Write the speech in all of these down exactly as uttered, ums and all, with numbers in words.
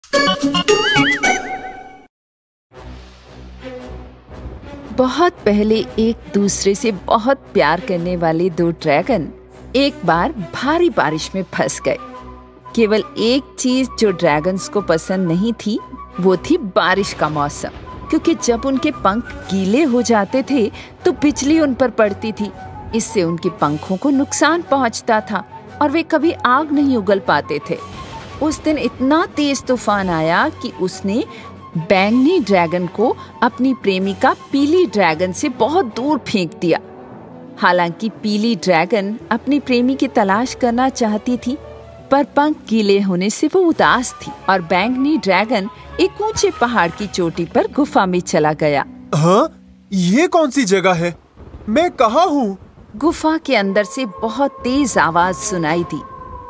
बहुत पहले एक दूसरे से बहुत प्यार करने वाले दो ड्रैगन एक बार भारी बारिश में फंस गए। केवल एक चीज जो ड्रैगन्स को पसंद नहीं थी वो थी बारिश का मौसम, क्योंकि जब उनके पंख गीले हो जाते थे तो बिजली उन पर पड़ती थी। इससे उनके पंखों को नुकसान पहुंचता था और वे कभी आग नहीं उगल पाते थे। उस दिन इतना तेज तूफान आया कि उसने बैंगनी ड्रैगन को अपनी प्रेमिका पीली ड्रैगन से बहुत दूर फेंक दिया। हालांकि पीली ड्रैगन अपनी प्रेमी की तलाश करना चाहती थी, पर पंख गीले होने से वो उदास थी और बैंगनी ड्रैगन एक ऊंचे पहाड़ की चोटी पर गुफा में चला गया। हाँ? ये कौन सी जगह है? मैं कहाँ हूँ? गुफा के अंदर से बहुत तेज आवाज सुनाई दी।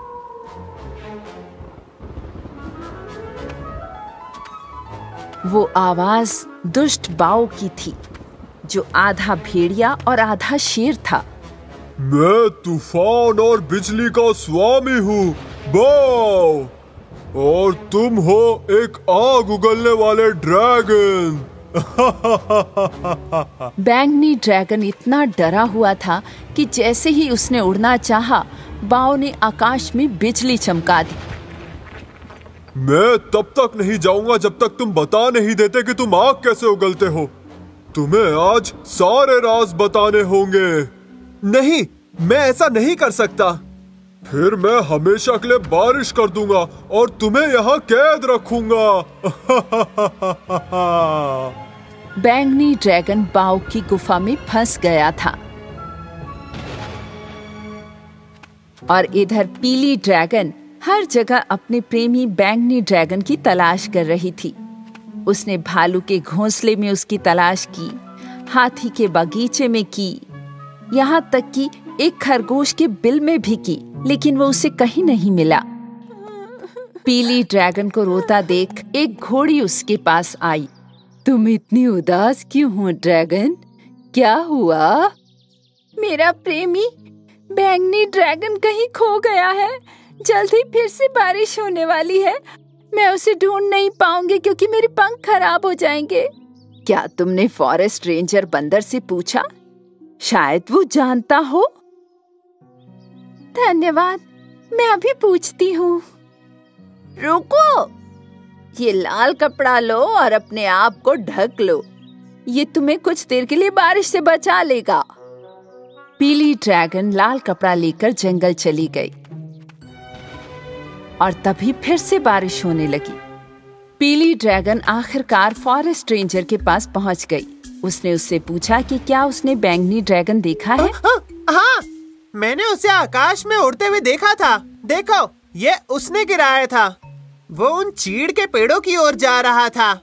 वो आवाज दुष्ट बाओ की थी, जो आधा भेड़िया और आधा शेर था। मैं तूफान और बिजली का स्वामी हूँ, बाओ, और तुम हो एक आग उगलने वाले ड्रैगन। बैंगनी ड्रैगन इतना डरा हुआ था कि जैसे ही उसने उड़ना चाहा, बाओ ने आकाश में बिजली चमका दी। मैं तब तक नहीं जाऊंगा जब तक तुम बता नहीं देते कि तुम आग कैसे उगलते हो। तुम्हें आज सारे राज बताने होंगे। नहीं, मैं ऐसा नहीं कर सकता। फिर मैं हमेशा के लिए बारिश कर दूंगा और तुम्हें यहाँ कैद रखूंगा। बैंगनी ड्रैगन बाओ की गुफा में फंस गया था और इधर पीली ड्रैगन हर जगह अपने प्रेमी बैंगनी ड्रैगन की तलाश कर रही थी। उसने भालू के घोंसले में उसकी तलाश की, हाथी के बगीचे में की, यहाँ तक कि एक खरगोश के बिल में भी की, लेकिन वो उसे कहीं नहीं मिला। पीली ड्रैगन को रोता देख एक घोड़ी उसके पास आई। तुम इतनी उदास क्यों हो ड्रैगन? क्या हुआ? मेरा प्रेमी बैंगनी ड्रैगन कहीं खो गया है। जल्दी फिर से बारिश होने वाली है। मैं उसे ढूंढ नहीं पाऊंगी क्योंकि मेरे पंख खराब हो जाएंगे। क्या तुमने फॉरेस्ट रेंजर बंदर से पूछा? शायद वो जानता हो। धन्यवाद, मैं अभी पूछती हूँ। रुको, ये लाल कपड़ा लो और अपने आप को ढक लो। ये तुम्हें कुछ देर के लिए बारिश से बचा लेगा। पीली ड्रैगन लाल कपड़ा लेकर जंगल चली गई और तभी फिर से बारिश होने लगी। पीली ड्रैगन आखिरकार फॉरेस्ट रेंजर के पास पहुंच गई। उसने उससे पूछा कि क्या उसने बैंगनी ड्रैगन देखा है। हाँ, हाँ, मैंने उसे आकाश में उड़ते हुए देखा था। देखो, ये उसने गिराया था। वो उन चीड़ के पेड़ों की ओर जा रहा था।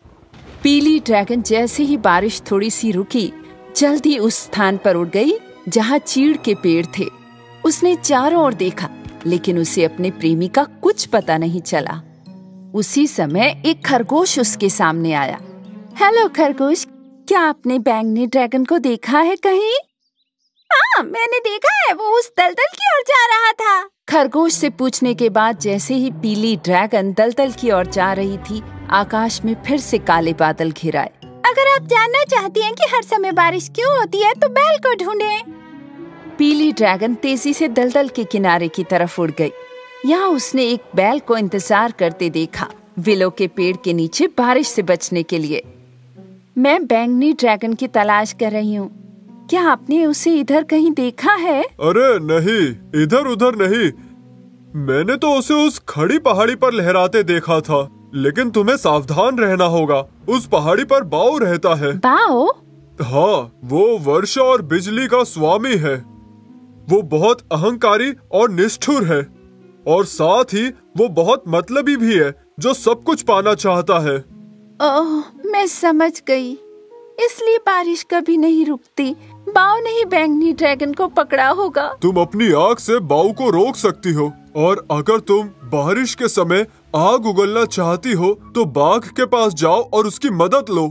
पीली ड्रैगन जैसे ही बारिश थोड़ी सी रुकी, जल्दी उस स्थान पर उड़ गई जहाँ चीड़ के पेड़ थे। उसने चारों ओर देखा, लेकिन उसे अपने प्रेमी का कुछ पता नहीं चला। उसी समय एक खरगोश उसके सामने आया। हेलो खरगोश, क्या आपने बैंगनी ड्रैगन को देखा है कहीं? हाँ, मैंने देखा है, वो उस दलदल की ओर जा रहा था। खरगोश से पूछने के बाद जैसे ही पीली ड्रैगन दलदल की ओर जा रही थी, आकाश में फिर से काले बादल घिर आए। अगर आप जानना चाहती हैं कि हर समय बारिश क्यों होती है, तो बैल को ढूंढें। पीली ड्रैगन तेजी से दलदल के किनारे की तरफ उड़ गई। यहाँ उसने एक बैल को इंतजार करते देखा, विलो के पेड़ के नीचे बारिश से बचने के लिए। मैं बैंगनी ड्रैगन की तलाश कर रही हूँ। क्या आपने उसे इधर कहीं देखा है? अरे नहीं, इधर उधर नहीं। मैंने तो उसे उस खड़ी पहाड़ी पर लहराते देखा था, लेकिन तुम्हें सावधान रहना होगा। उस पहाड़ी पर बाओ रहता है। बाओ? हाँ, वो वर्षा और बिजली का स्वामी है। वो बहुत अहंकारी और निष्ठुर है, और साथ ही वो बहुत मतलबी भी है, जो सब कुछ पाना चाहता है। ओह, मैं समझ गई। इसलिए बारिश कभी नहीं रुकती। बाओ ने ही बैंगनी ड्रैगन को पकड़ा होगा। तुम अपनी आग से बाओ को रोक सकती हो, और अगर तुम बारिश के समय आग उगलना चाहती हो तो बाघ के पास जाओ और उसकी मदद लो।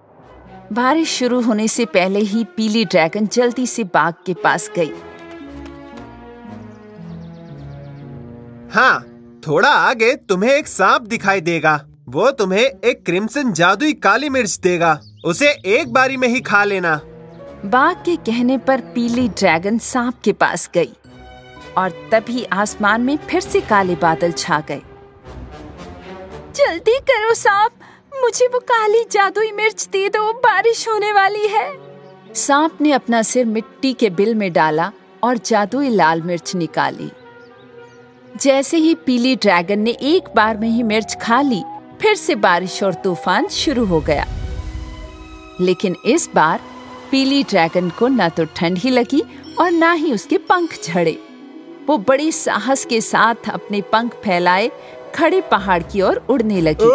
बारिश शुरू होने से पहले ही पीली ड्रैगन जल्दी से बाघ के पास गई। हाँ, थोड़ा आगे तुम्हें एक सांप दिखाई देगा। वो तुम्हें एक क्रिम्सन जादुई काली मिर्च देगा। उसे एक बारी में ही खा लेना। बाघ के कहने पर पीली ड्रैगन सांप के पास गई और तभी आसमान में फिर से काले बादल छा गए। जल्दी करो सांप, मुझे वो काली जादुई मिर्च दे दो, बारिश होने वाली है। सांप ने अपना सिर मिट्टी के बिल में डाला और जादुई लाल मिर्च निकाली। जैसे ही पीली ड्रैगन ने एक बार में ही मिर्च खा ली, फिर से बारिश और तूफान शुरू हो गया। लेकिन इस बार पीली ड्रैगन को न तो ठंड ही लगी और ना ही उसके पंख झड़े। वो बड़ी साहस के साथ अपने पंख फैलाए खड़े पहाड़ की ओर उड़ने लगी।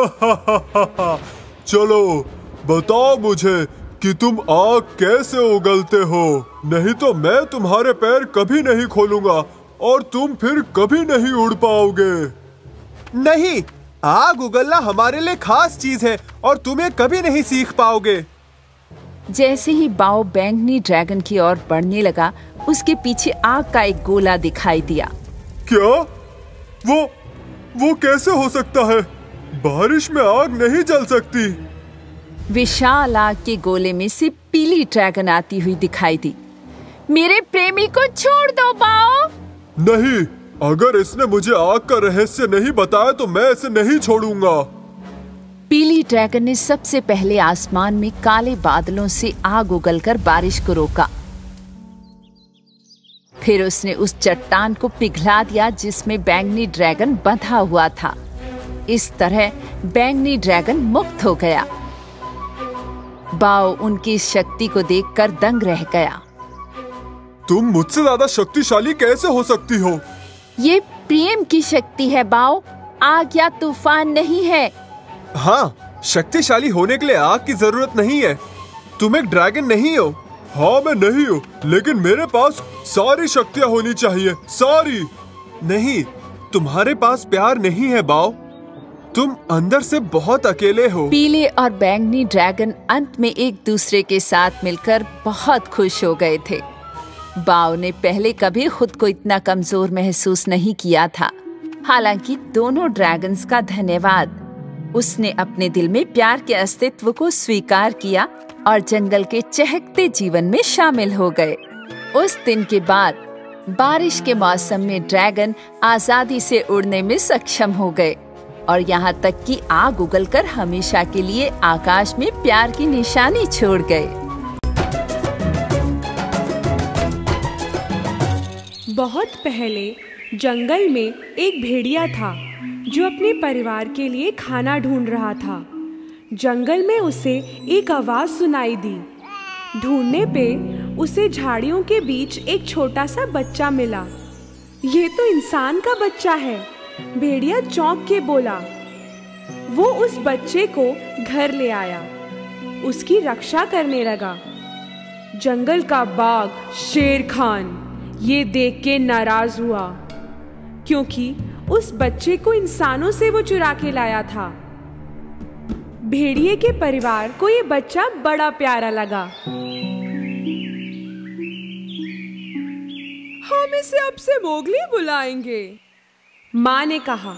चलो बताओ मुझे कि तुम आग कैसे उगलते हो, नहीं तो मैं तुम्हारे पैर कभी नहीं खोलूंगा और तुम फिर कभी नहीं उड़ पाओगे। नहीं, आग उगलना हमारे लिए खास चीज है और तुम्हें कभी नहीं सीख पाओगे। जैसे ही बाओ बैंगनी ड्रैगन की ओर बढ़ने लगा, उसके पीछे आग का एक गोला दिखाई दिया। क्या? वो वो कैसे हो सकता है? बारिश में आग नहीं जल सकती। विशाल आग के गोले में से पीली ड्रैगन आती हुई दिखाई दी। मेरे प्रेमी को छोड़ दो बाओ। नहीं, अगर इसने मुझे आग का रहस्य नहीं बताया तो मैं इसे नहीं छोड़ूंगा। पीली ड्रैगन ने सबसे पहले आसमान में काले बादलों से आग उगलकर बारिश को रोका। फिर उसने उस चट्टान को पिघला दिया जिसमें बैंगनी ड्रैगन बंधा हुआ था। इस तरह बैंगनी ड्रैगन मुक्त हो गया। बाओ उनकी इस शक्ति को देखकर दंग रह गया। तुम मुझसे ज्यादा शक्तिशाली कैसे हो सकती हो? ये प्रेम की शक्ति है बाओ, आग या तूफान नहीं है। हाँ, शक्तिशाली होने के लिए आग की जरूरत नहीं है। तुम एक ड्रैगन नहीं हो। हाँ मैं नहीं हूँ, लेकिन मेरे पास सारी शक्तियाँ होनी चाहिए, सारी। नहीं, तुम्हारे पास प्यार नहीं है बाओ। तुम अंदर से बहुत अकेले हो। पीले और बैंगनी ड्रैगन अंत में एक दूसरे के साथ मिलकर बहुत खुश हो गए थे। बाओ ने पहले कभी खुद को इतना कमजोर महसूस नहीं किया था। हालांकि दोनों ड्रैगन्स का धन्यवाद। उसने अपने दिल में प्यार के अस्तित्व को स्वीकार किया और जंगल के चहकते जीवन में शामिल हो गए। उस दिन के बाद बारिश के मौसम में ड्रैगन आजादी से उड़ने में सक्षम हो गए और यहाँ तक कि आग उगलकर हमेशा के लिए आकाश में प्यार की निशानी छोड़ गए। बहुत पहले जंगल में एक भेड़िया था जो अपने परिवार के लिए खाना ढूंढ रहा था। जंगल में उसे एक आवाज सुनाई दी। ढूंढने पे उसे झाड़ियों के बीच एक छोटा सा बच्चा मिला। ये तो इंसान का बच्चा है, भेड़िया चौंक के बोला। वो उस बच्चे को घर ले आया, उसकी रक्षा करने लगा। जंगल का बाघ शेर खान ये देख के नाराज हुआ, क्योंकि उस बच्चे को इंसानों से वो चुरा के लाया था। भेड़िए के परिवार को ये बच्चा बड़ा प्यारा लगा। हम इसे अब से मोगली बुलाएंगे, माँ ने कहा।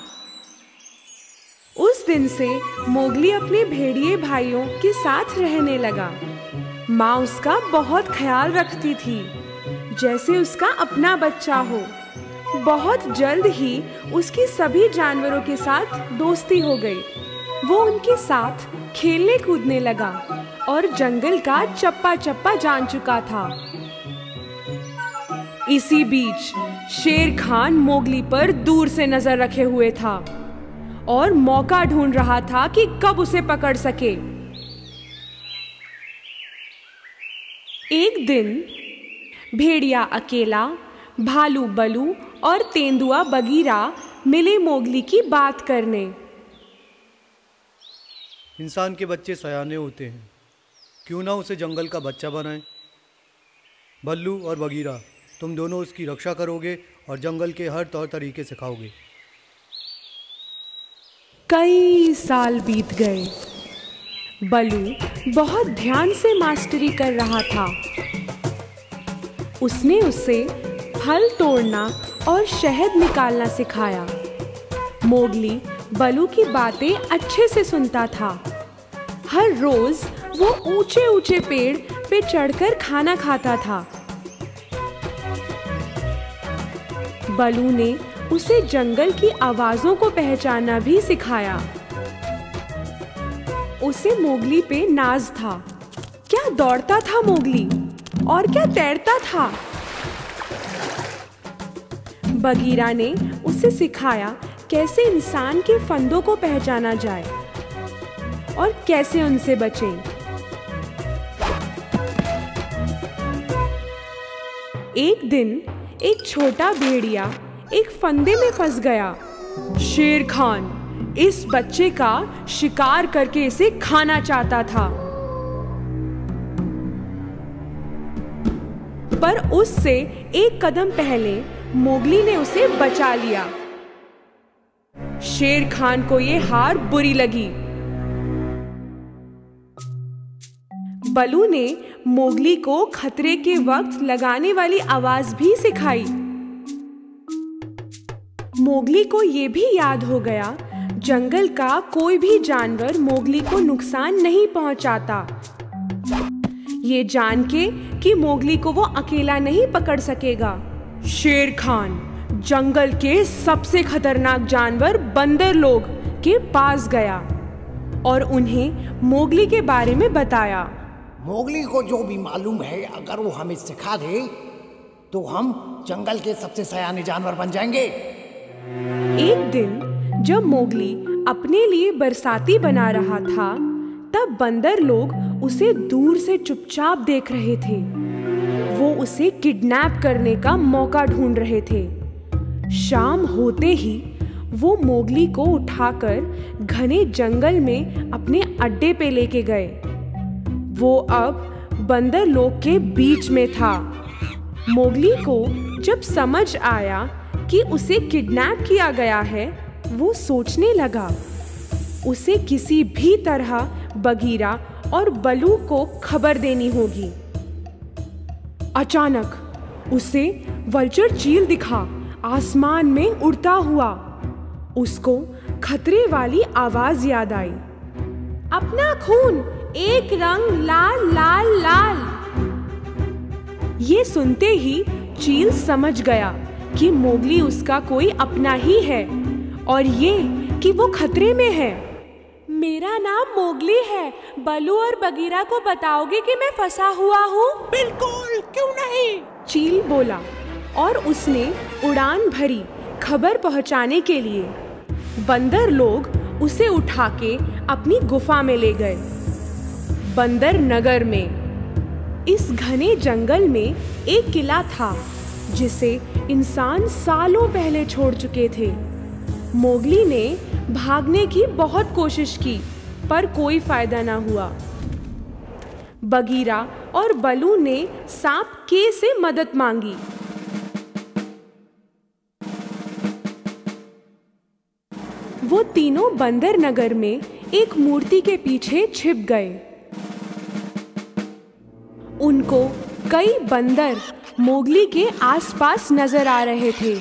उस दिन से मोगली अपने भेड़िए भाइयों के साथ रहने लगा। माँ उसका बहुत ख्याल रखती थी, जैसे उसका अपना बच्चा हो। बहुत जल्द ही उसकी सभी जानवरों के साथ दोस्ती हो गई। वो उनके साथ खेलने कूदने लगा और जंगल का चप्पा चप्पा जान चुका था। इसी बीच शेर खान मोगली पर दूर से नजर रखे हुए था और मौका ढूंढ रहा था कि कब उसे पकड़ सके। एक दिन भेड़िया अकेला, भालू बलू और तेंदुआ बगीरा मिले मोगली की बात करने। इंसान के बच्चे सयाने होते हैं, क्यों ना उसे जंगल का बच्चा बनाएं। भल्लू और बगीरा, तुम दोनों उसकी रक्षा करोगे और जंगल के हर तौर तरीके सिखाओगे। कई साल बीत गए। बलू बहुत ध्यान से मास्टरी कर रहा था। उसने उसे फल तोड़ना और शहद निकालना सिखाया। मोगली बलू की बातें अच्छे से सुनता था। हर रोज वो ऊंचे ऊंचे पेड़ पे चढ़कर खाना खाता था। बलू ने उसे जंगल की आवाजों को पहचानना भी सिखाया। उसे मोगली पे नाज था। क्या दौड़ता था मोगली, और क्या तैरता था। बगीरा ने उसे सिखाया कैसे इंसान के फंदों को पहचाना जाए और कैसे उनसे बचें। एक दिन एक छोटा भेड़िया एक फंदे में फंस गया। शेर खान इस बच्चे का शिकार करके इसे खाना चाहता था, पर उससे एक कदम पहले मोगली ने उसे बचा लिया। शेर खान को ये हार बुरी लगी। बलू ने मोगली को खतरे के वक्त लगाने वाली आवाज भी सिखाई। मोगली को ये भी याद हो गया, जंगल का कोई भी जानवर मोगली को नुकसान नहीं पहुंचाता। ये जान के कि मोगली को वो अकेला नहीं पकड़ सकेगा, शेर खान जंगल के सबसे खतरनाक जानवर बंदर लोग के पास गया और उन्हें मोगली के बारे में बताया। मोगली को जो भी मालूम है, अगर वो हमें सिखा दे तो हम जंगल के सबसे सयाने जानवर बन जाएंगे। एक दिन जब मोगली अपने लिए बरसाती बना रहा था, तब बंदर लोग उसे दूर से चुपचाप देख रहे थे। वो उसे किडनैप करने का मौका ढूंढ रहे थे। शाम होते ही वो मोगली को उठाकर घने जंगल में अपने अड्डे पे लेके गए। वो अब बंदर लोग के बीच में था। मोगली को जब समझ आया कि उसे किडनैप किया गया है, वो सोचने लगा उसे किसी भी तरह बगीरा और बलू को खबर देनी होगी। अचानक उसे वल्चर चील दिखा, आसमान में उड़ता हुआ। उसको खतरे वाली आवाज याद आई, अपना खून एक रंग लाल लाल लाल। ये सुनते ही चील समझ गया कि मोगली उसका कोई अपना ही है और ये कि वो खतरे में है। मेरा नाम मोगली है, बलू और बगीरा को बताओगे कि मैं फंसा हुआ हूँ? बिल्कुल, क्यों नहीं? चील बोला और उसने उड़ान भरी खबर पहुंचाने के लिए। बंदर लोग उसे उठा के अपनी गुफा में ले गए। बंदर नगर में इस घने जंगल में एक किला था जिसे इंसान सालों पहले छोड़ चुके थे। मोगली ने भागने की बहुत कोशिश की, पर कोई फायदा ना हुआ। बगीरा और बलू ने सांप के से मदद मांगी। वो तीनों बंदर नगर में एक मूर्ति के पीछे छिप गए। उनको कई बंदर मोगली के आसपास नजर आ रहे थे।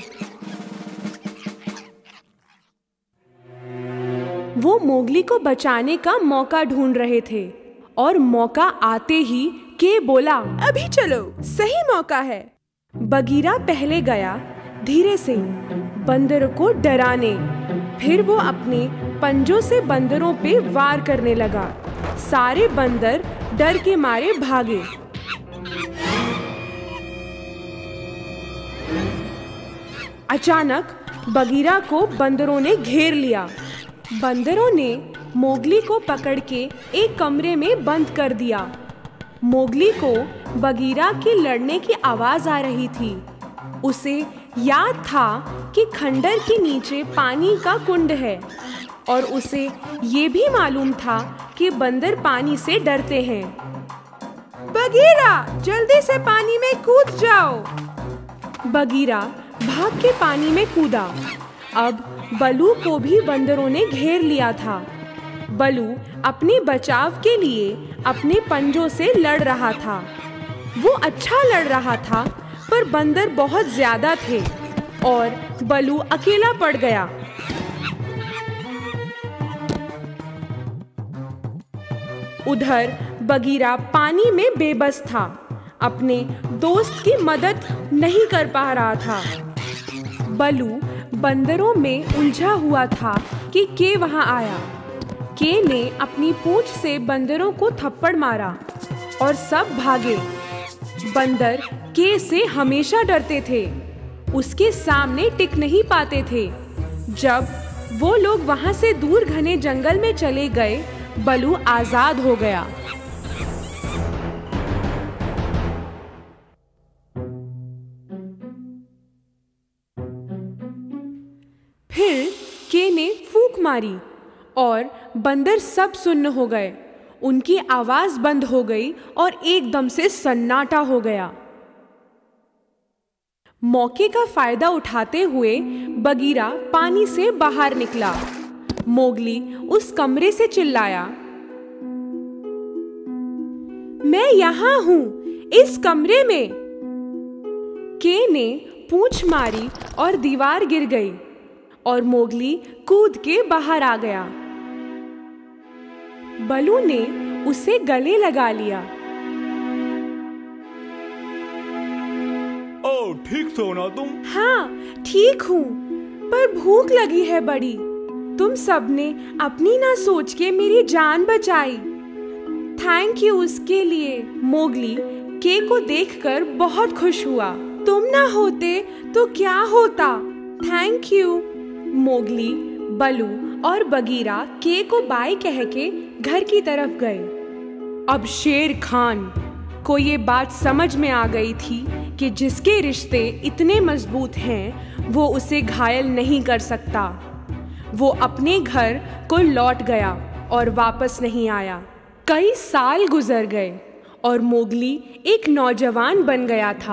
वो मोगली को बचाने का मौका ढूंढ रहे थे और मौका आते ही के बोला, अभी चलो, सही मौका है। बगीरा पहले गया, धीरे से बंदरों को डराने। फिर वो अपने पंजों से बंदरों पे वार करने लगा। सारे बंदर डर के मारे भागे। अचानक बगीरा को बंदरों ने घेर लिया। बंदरों ने मोगली को पकड़ के एक कमरे में बंद कर दिया। मोगली को बगीरा की लड़ने की आवाज आ रही थी। उसे याद था कि खंडर के नीचे पानी का कुंड है और उसे ये भी मालूम था कि बंदर पानी से डरते हैं। बगीरा, जल्दी से पानी में कूद जाओ। बगीरा भाग के पानी में कूदा। अब बलू को भी बंदरों ने घेर लिया था। बलू अपने बचाव के लिए अपने पंजों से लड़ रहा था। वो अच्छा लड़ रहा था, पर बंदर बहुत ज्यादा थे और बलू अकेला पड़ गया। उधर बगीरा पानी में बेबस था, अपने दोस्त की मदद नहीं कर पा रहा था। बलू बंदरों में उलझा हुआ था कि के वहां आया। के ने अपनी पूंछ से बंदरों को थप्पड़ मारा और सब भागे। बंदर के से हमेशा डरते थे, उसके सामने टिक नहीं पाते थे। जब वो लोग वहां से दूर घने जंगल में चले गए, बलू आजाद हो गया। फिर के ने फूंक मारी और बंदर सब सुन्न हो गए। उनकी आवाज बंद हो गई और एकदम से सन्नाटा हो गया। मौके का फायदा उठाते हुए बगीरा पानी से बाहर निकला। मोगली उस कमरे से चिल्लाया, मैं यहां हूं, इस कमरे में। के ने पूंछ मारी और दीवार गिर गई और मोगली कूद के बाहर आ गया। बलू ने उसे गले लगा लिया। ओ, ठीक तो ना तुम? हाँ, ठीक हूँ, पर भूख लगी है बड़ी। तुम सबने अपनी ना सोच के मेरी जान बचाई। थैंक यू उसके लिए। मोगली के को देखकर बहुत खुश हुआ। तुम ना होते तो क्या होता? Thank you. मोगली, बलू और बगीरा के को बाय कह के घर की तरफ गए। अब शेर खान को ये बात समझ में आ गई थी कि जिसके रिश्ते इतने मजबूत हैं, वो उसे घायल नहीं कर सकता। वो अपने घर को लौट गया और वापस नहीं आया। कई साल गुजर गए और मोगली एक नौजवान बन गया था।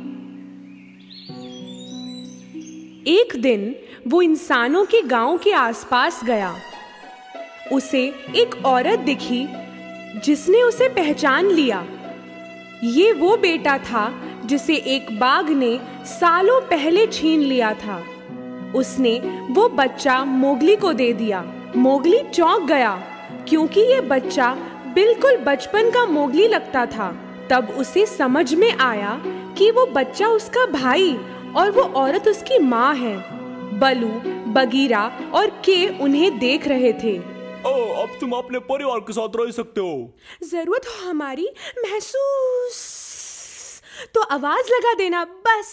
एक दिन वो इंसानों के गांव के आसपास गया। उसे एक औरत दिखी जिसने उसे पहचान लिया। ये वो बेटा था जिसे एक बाघ ने सालों पहले छीन लिया था। उसने वो बच्चा मोगली को दे दिया। मोगली चौंक गया क्योंकि ये बच्चा बिल्कुल बचपन का मोगली लगता था। तब उसे समझ में आया कि वो बच्चा उसका भाई और वो औरत उसकी माँ है। बलू, बगीरा और के उन्हें देख रहे थे। ओ, अब तुम अपने परिवार के साथ रह सकते हो। जरूरत हो हमारी महसूस तो आवाज लगा देना बस।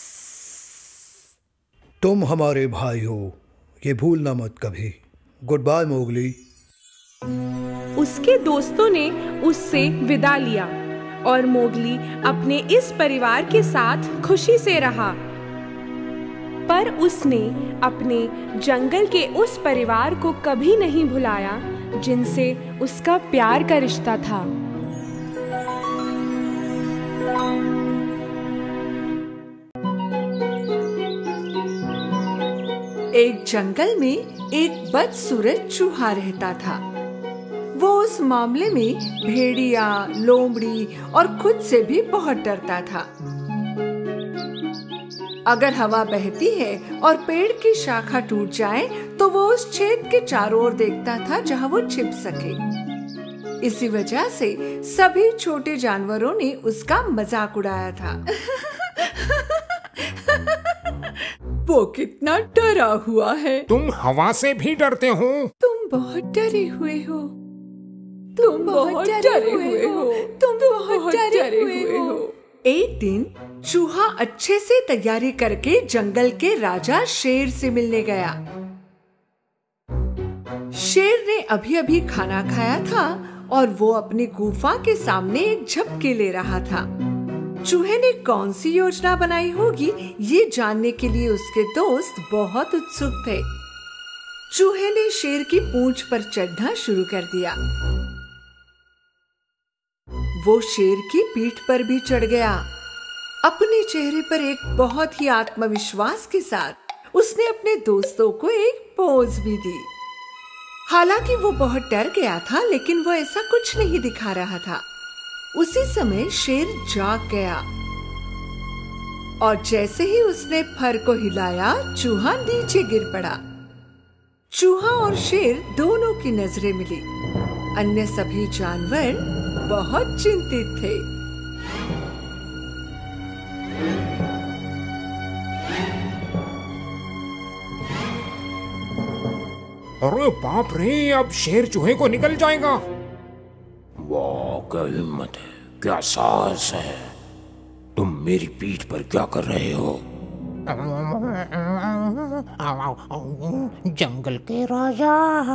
तुम हमारे भाई हो, ये भूलना मत कभी। Good bye Mowgli. उसके दोस्तों ने उससे विदा लिया और मोगली अपने इस परिवार के साथ खुशी से रहा। पर उसने अपने जंगल के उस परिवार को कभी नहीं भुलाया जिनसे उसका प्यार का रिश्ता था। एक जंगल में एक बदसूरत चूहा रहता था। वो उस मामले में भेड़िया, लोमड़ी और खुद से भी बहुत डरता था। अगर हवा बहती है और पेड़ की शाखा टूट जाए तो वो उस छेद के चारों ओर देखता था जहां वो छिप सके। इसी वजह से सभी छोटे जानवरों ने उसका मजाक उड़ाया था। वो कितना डरा हुआ है। तुम हवा से भी डरते हो? तुम बहुत डरे हुए हो। तुम बहुत डरे हुए हो। तुम बहुत डरे हुए हो। एक दिन चूहा अच्छे से तैयारी करके जंगल के राजा शेर से मिलने गया। शेर ने अभी अभी खाना खाया था और वो अपनी गुफा के सामने एक झपकी ले रहा था। चूहे ने कौन सी योजना बनाई होगी, ये जानने के लिए उसके दोस्त बहुत उत्सुक थे। चूहे ने शेर की पूंछ पर चढ़ना शुरू कर दिया। वो शेर की पीठ पर भी चढ़ गया। अपने चेहरे पर एक बहुत ही आत्मविश्वास के साथ उसने अपने दोस्तों को एक पोज भी दी। हालांकि वो बहुत डर गया था, लेकिन वो ऐसा कुछ नहीं दिखा रहा था। उसी समय शेर जाग गया और जैसे ही उसने फर को हिलाया, चूहा नीचे गिर पड़ा। चूहा और शेर दोनों की नजरें मिली। अन्य सभी जानवर बहुत चिंतित थे। अरे बाप रे, अब शेर चूहे को निकल जाएगा। वाह, क्या हिम्मत है, क्या साहस है। तुम मेरी पीठ पर क्या कर रहे हो? जंगल के राजा,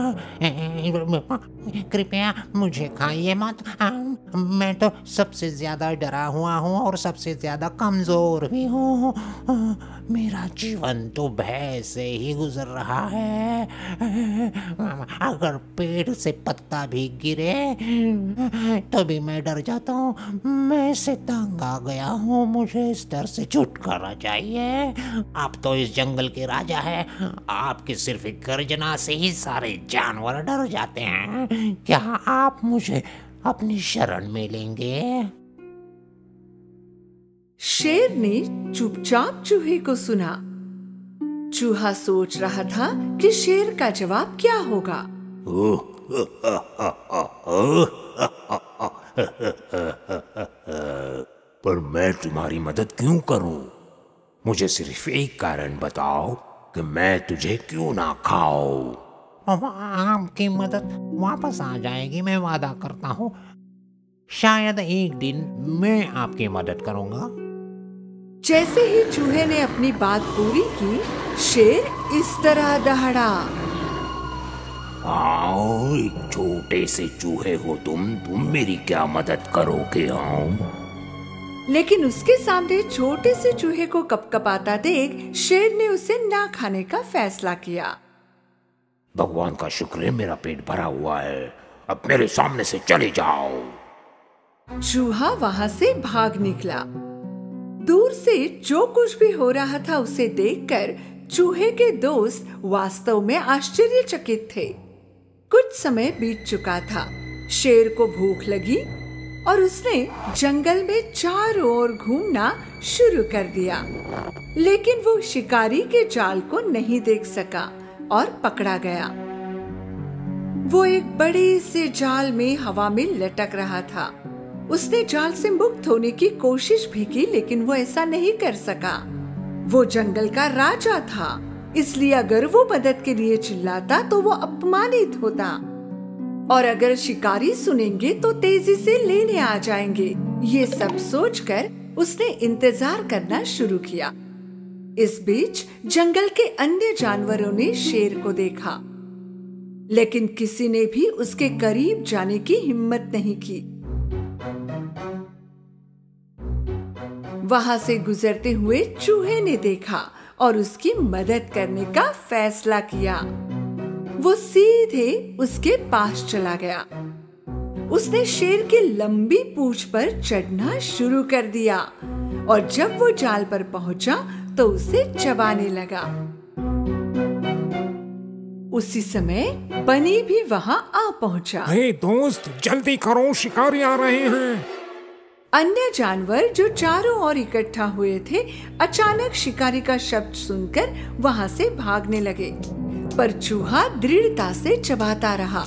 कृपया मुझे खाइए मत। मैं तो सबसे ज्यादा डरा हुआ हूँ और सबसे ज्यादा कमजोर भी हूँ। मेरा जीवन तो भय से ही गुजर रहा है। अगर पेड़ से पत्ता भी गिरे तो भी मैं डर जाता हूँ। मैं इससे तंग आ गया हूँ, मुझे इस डर से छुटकारा चाहिए। आप तो इस जंगल के राजा हैं, आपकी सिर्फ एक गर्जना से ही सारे जानवर डर जाते हैं। क्या आप मुझे अपनी शरण में लेंगे? शेर ने चुपचाप चूहे को सुना। चूहा सोच रहा था कि शेर का जवाब क्या होगा। पर मैं तुम्हारी मदद क्यों करूं? मुझे सिर्फ एक कारण बताओ कि मैं तुझे क्यों ना खाऊं। आपकी मदद वापस आ जाएगी, मैं वादा करता हूँ। शायद एक दिन मैं आपकी मदद करूंगा। जैसे ही चूहे ने अपनी बात पूरी की, शेर इस तरह दहाड़ा। आओ, एक छोटे से चूहे हो तुम तुम मेरी क्या मदद करोगे? आओ। लेकिन उसके सामने छोटे से चूहे को कपकपाता देख शेर ने उसे ना खाने का फैसला किया। भगवान का शुक्र है, मेरा पेट भरा हुआ है। अब मेरे सामने से चले जाओ। चूहा वहां से भाग निकला। दूर से जो कुछ भी हो रहा था उसे देखकर चूहे के दोस्त वास्तव में आश्चर्यचकित थे। कुछ समय बीत चुका था। शेर को भूख लगी और उसने जंगल में चारों ओर घूमना शुरू कर दिया, लेकिन वो शिकारी के जाल को नहीं देख सका और पकड़ा गया। वो एक बड़े से जाल में हवा में लटक रहा था। उसने जाल से मुक्त होने की कोशिश भी की, लेकिन वो ऐसा नहीं कर सका। वो जंगल का राजा था, इसलिए अगर वो मदद के लिए चिल्लाता तो वो अपमानित होता, और अगर शिकारी सुनेंगे तो तेजी से लेने आ जाएंगे। ये सब सोचकर उसने इंतजार करना शुरू किया। इस बीच जंगल के अन्य जानवरों ने शेर को देखा, लेकिन किसी ने भी उसके करीब जाने की हिम्मत नहीं की। वहां से गुजरते हुए चूहे ने देखा और उसकी मदद करने का फैसला किया। वो सीधे उसके पास चला गया। उसने शेर की लंबी पूंछ पर चढ़ना शुरू कर दिया और जब वो जाल पर पहुंचा तो उसे चबाने लगा। उसी समय बनी भी वहां आ पहुंचा। हे दोस्त, जल्दी करो, शिकारी आ रहे हैं। अन्य जानवर जो चारों ओर इकट्ठा हुए थे अचानक शिकारी का शब्द सुनकर वहां से भागने लगे, पर चूहा दृढ़ता से चबाता रहा।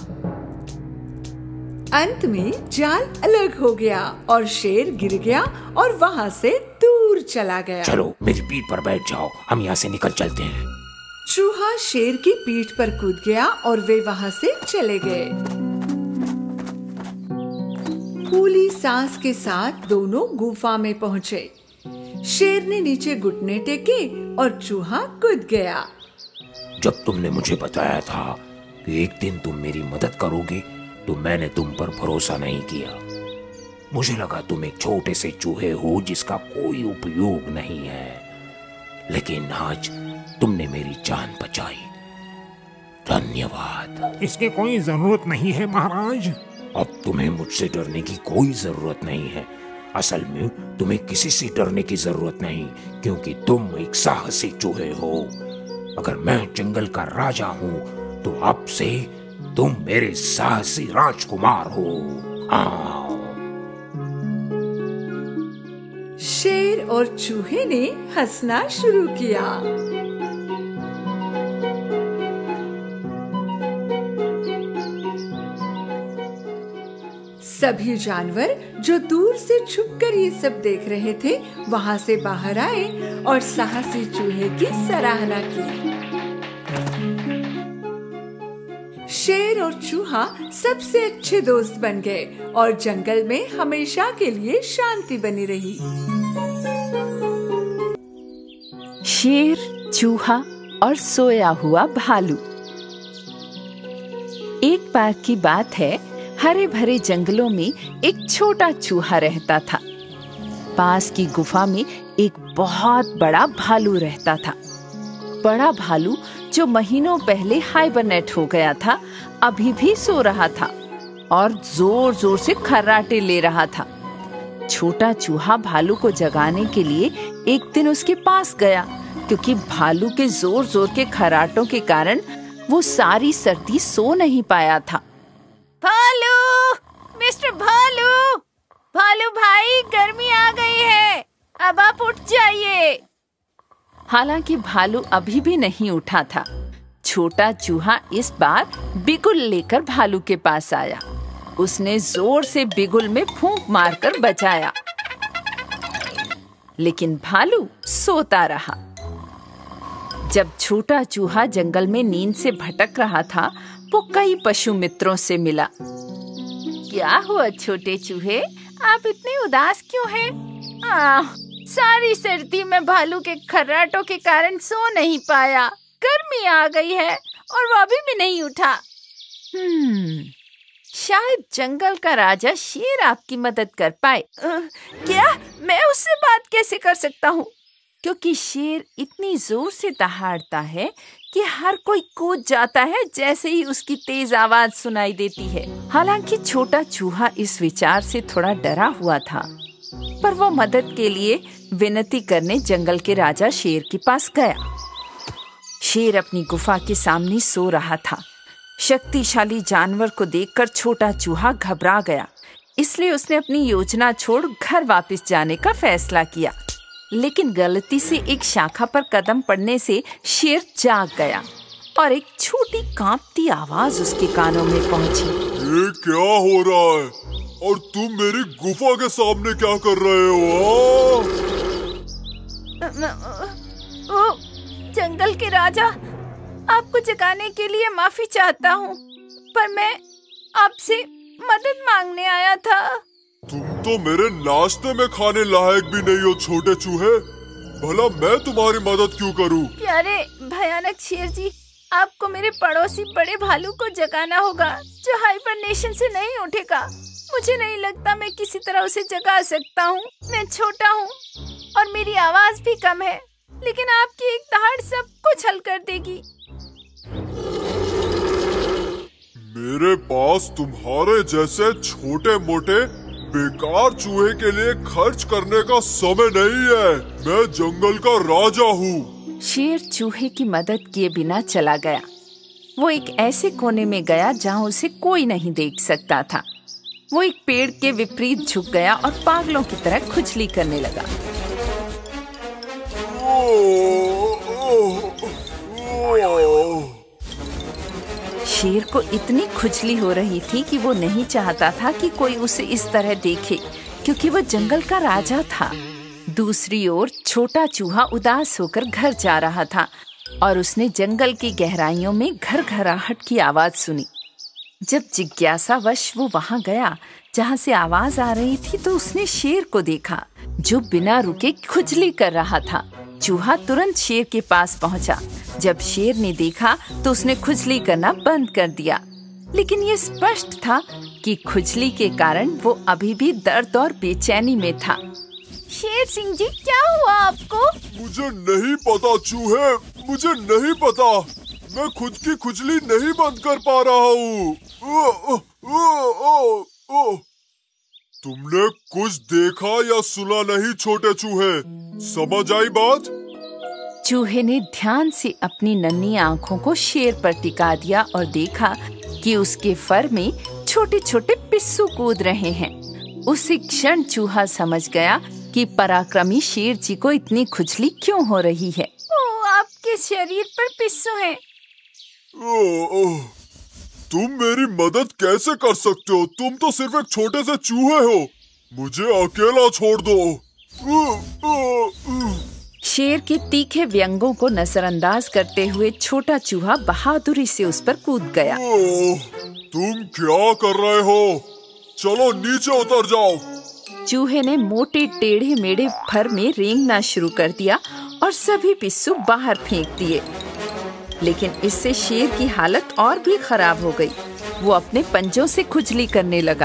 अंत में जाल अलग हो गया और शेर गिर गया और वहां से दूर चला गया। चलो मेरी पीठ पर बैठ जाओ, हम यहाँ से निकल चलते हैं। चूहा शेर की पीठ पर कूद गया और वे वहां से चले गए। फूली सांस के साथ दोनों गुफा में पहुंचे। शेर ने नीचे घुटने टेके और चूहा कूद गया। जब तुमने मुझे बताया था कि एक दिन तुम मेरी मदद करोगे तो मैंने तुम पर भरोसा नहीं किया। मुझे लगा तुम एक छोटे से चूहे हो जिसका कोई उपयोग नहीं है, लेकिन आज तुमने मेरी जान बचाई। धन्यवाद। इसकी कोई जरूरत नहीं है महाराज। अब तुम्हें मुझसे डरने की कोई जरूरत नहीं है। असल में तुम्हें किसी से डरने की जरूरत नहीं, क्योंकि तुम एक साहसी चूहे हो। अगर मैं जंगल का राजा हूँ तो अब से तुम मेरे साहसी राजकुमार हो। आओ। शेर और चूहे ने हंसना शुरू किया। सभी जानवर जो दूर से छुपकर ये सब देख रहे थे वहां से बाहर आए और साहसी चूहे की सराहना की। शेर और चूहा सबसे अच्छे दोस्त बन गए और जंगल में हमेशा के लिए शांति बनी रही। शेर, चूहा और सोया हुआ भालू। एक बार की बात है, हरे भरे जंगलों में एक छोटा चूहा रहता था। पास की गुफा में एक बहुत बड़ा भालू रहता था। बड़ा भालू जो महीनों पहले हाइबरनेट हो गया था, अभी भी सो रहा था और जोर जोर से खर्राटे ले रहा था। छोटा चूहा भालू को जगाने के लिए एक दिन उसके पास गया, क्योंकि भालू के जोर जोर के खर्राटों के कारण वो सारी सर्दी सो नहीं पाया था। भालू, मिस्टर भालू, भालू भाई, गर्मी आ गई है, अब आप उठ जाइए। हालांकि भालू अभी भी नहीं उठा था। छोटा चूहा इस बार बिगुल लेकर भालू के पास आया। उसने जोर से बिगुल में फूंक मारकर बचाया, लेकिन भालू सोता रहा। जब छोटा चूहा जंगल में नींद से भटक रहा था, वो कई पशु मित्रों से मिला। क्या हुआ छोटे चूहे, आप इतने उदास क्यों हैं? आ, सारी सर्दी में भालू के खर्राटों के कारण सो नहीं पाया। गर्मी आ गई है और वो अभी भी नहीं उठा। हम्म, शायद जंगल का राजा शेर आपकी मदद कर पाए। आ, क्या मैं उससे बात कैसे कर सकता हूँ? क्योंकि शेर इतनी जोर से दहाड़ता है कि हर कोई कूद जाता है जैसे ही उसकी तेज आवाज सुनाई देती है। हालांकि छोटा चूहा इस विचार से थोड़ा डरा हुआ था, पर वो मदद के लिए विनती करने जंगल के राजा शेर के पास गया। शेर अपनी गुफा के सामने सो रहा था। शक्तिशाली जानवर को देखकर छोटा चूहा घबरा गया, इसलिए उसने अपनी योजना छोड़ घर वापस जाने का फैसला किया। लेकिन गलती से एक शाखा पर कदम पड़ने से शेर जाग गया और एक छोटी कांपती आवाज उसके कानों में पहुंची। ये क्या हो रहा है और तुम मेरी गुफा के सामने क्या कर रहे हो? ओ, जंगल के राजा, आपको जगाने के लिए माफी चाहता हूँ, पर मैं आपसे मदद मांगने आया था। तुम तो मेरे नाश्ते में खाने लायक भी नहीं हो छोटे चूहे। भला मैं तुम्हारी मदद क्यों करूं? प्यारे भयानक शेर जी, आपको मेरे पड़ोसी बड़े भालू को जगाना होगा, जो हाइबरनेशन से नहीं उठेगा। मुझे नहीं लगता मैं किसी तरह उसे जगा सकता हूँ। मैं छोटा हूँ और मेरी आवाज भी कम है, लेकिन आपकी एक दहाड़ सब कुछ हल कर देगी। मेरे पास तुम्हारे जैसे छोटे मोटे बेकार चूहे के लिए खर्च करने का समय नहीं है। मैं जंगल का राजा हूँ। शेर चूहे की मदद किए बिना चला गया। वो एक ऐसे कोने में गया जहाँ उसे कोई नहीं देख सकता था। वो एक पेड़ के विपरीत झुक गया और पागलों की तरह खुजली करने लगा। शेर को इतनी खुजली हो रही थी कि वो नहीं चाहता था कि कोई उसे इस तरह देखे, क्योंकि वो जंगल का राजा था। दूसरी ओर छोटा चूहा उदास होकर घर जा रहा था और उसने जंगल की गहराइयों में घर घराहट की आवाज सुनी। जब जिज्ञासावश वो वहां गया जहां से आवाज आ रही थी, तो उसने शेर को देखा जो बिना रुके खुजली कर रहा था। चूहा तुरंत शेर के पास पहुंचा। जब शेर ने देखा तो उसने खुजली करना बंद कर दिया, लेकिन ये स्पष्ट था कि खुजली के कारण वो अभी भी दर्द और बेचैनी में था। शेर सिंह जी, क्या हुआ आपको? मुझे नहीं पता चूहे, मुझे नहीं पता। मैं खुद की खुजली नहीं बंद कर पा रहा हूँ। तुमने कुछ देखा या सुना नहीं छोटे चूहे? समझ आई बात? चूहे ने ध्यान से अपनी नन्ही आंखों को शेर पर टिका दिया और देखा कि उसके फर में छोटे छोटे पिस्सू कूद रहे हैं। उसी क्षण चूहा समझ गया कि पराक्रमी शेर जी को इतनी खुजली क्यों हो रही है। ओ, आपके शरीर पर पिस्सू हैं। ओ, ओ, तुम मेरी मदद कैसे कर सकते हो? तुम तो सिर्फ एक छोटे से चूहे हो। मुझे अकेला छोड़ दो। शेर के तीखे व्यंगों को नजरअंदाज करते हुए छोटा चूहा बहादुरी से उस पर कूद गया। तुम क्या कर रहे हो? चलो नीचे उतर जाओ। चूहे ने मोटे टेढ़े मेढ़े फर में रेंगना शुरू कर दिया और सभी पिस्सू बाहर फेंक दिए। लेकिन इससे शेर की हालत और भी खराब हो गई। वो अपने पंजों से खुजली करने लगा।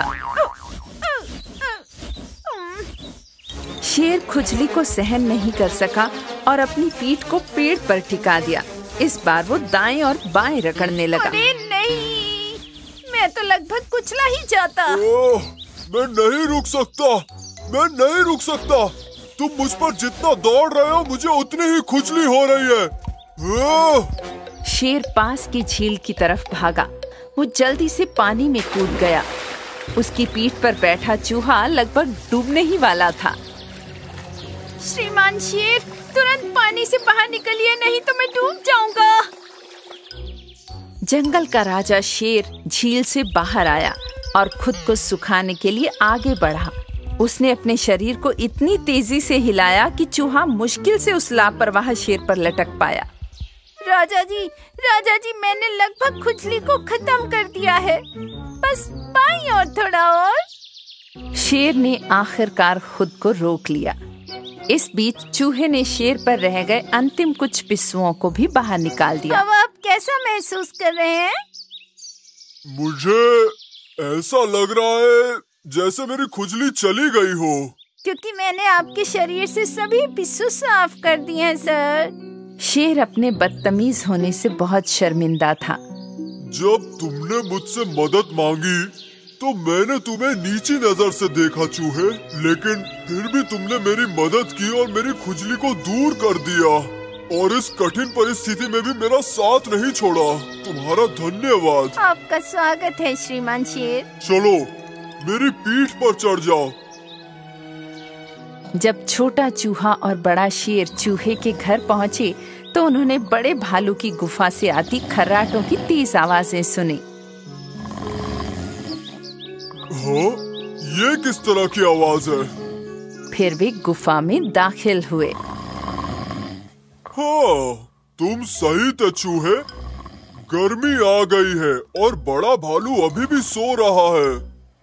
शेर खुजली को सहन नहीं कर सका और अपनी पीठ को पेड़ पर टिका दिया। इस बार वो दाएं और बाएं रगड़ने लगा। अरे नहीं, मैं तो लगभग कुचला ही जाता। ओह, मैं नहीं रुक सकता, मैं नहीं रुक सकता। तुम मुझ पर जितना दौड़ रहे हो मुझे उतनी ही खुजली हो रही है। शेर पास की झील की तरफ भागा। वो जल्दी से पानी में कूद गया। उसकी पीठ पर बैठा चूहा लगभग डूबने ही वाला था। श्रीमान शेर, तुरंत पानी से बाहर निकलिए, नहीं तो मैं डूब जाऊंगा। जंगल का राजा शेर झील से बाहर आया और खुद को सुखाने के लिए आगे बढ़ा। उसने अपने शरीर को इतनी तेजी से हिलाया कि चूहा मुश्किल से उस लापरवाह शेर पर लटक पाया। राजा जी, राजा जी, मैंने लगभग खुजली को खत्म कर दिया है। बस बाईं और थोड़ा और। शेर ने आखिरकार खुद को रोक लिया। इस बीच चूहे ने शेर पर रह गए अंतिम कुछ पिस्सुओं को भी बाहर निकाल दिया। अब आप कैसा महसूस कर रहे हैं? मुझे ऐसा लग रहा है जैसे मेरी खुजली चली गई हो। क्योंकि मैंने आपके शरीर से सभी पिस्सू साफ कर दिए हैं सर। शेर अपने बदतमीज होने से बहुत शर्मिंदा था। जब तुमने मुझसे मदद मांगी तो मैंने तुम्हें नीची नजर से देखा चूहे, लेकिन फिर भी तुमने मेरी मदद की और मेरी खुजली को दूर कर दिया और इस कठिन परिस्थिति में भी मेरा साथ नहीं छोड़ा। तुम्हारा धन्यवाद। आपका स्वागत है श्रीमान शेर। चलो मेरी पीठ पर चढ़ जाओ। जब छोटा चूहा और बड़ा शेर चूहे के घर पहुँचे तो उन्होंने बड़े भालू की गुफा से आती खर्राटों की तेज आवाजें सुनी। हाँ, ये किस तरह की आवाज है? फिर वे गुफा में दाखिल हुए। हाँ, तुम सही थे चूहे। गर्मी आ गई है और बड़ा भालू अभी भी सो रहा है।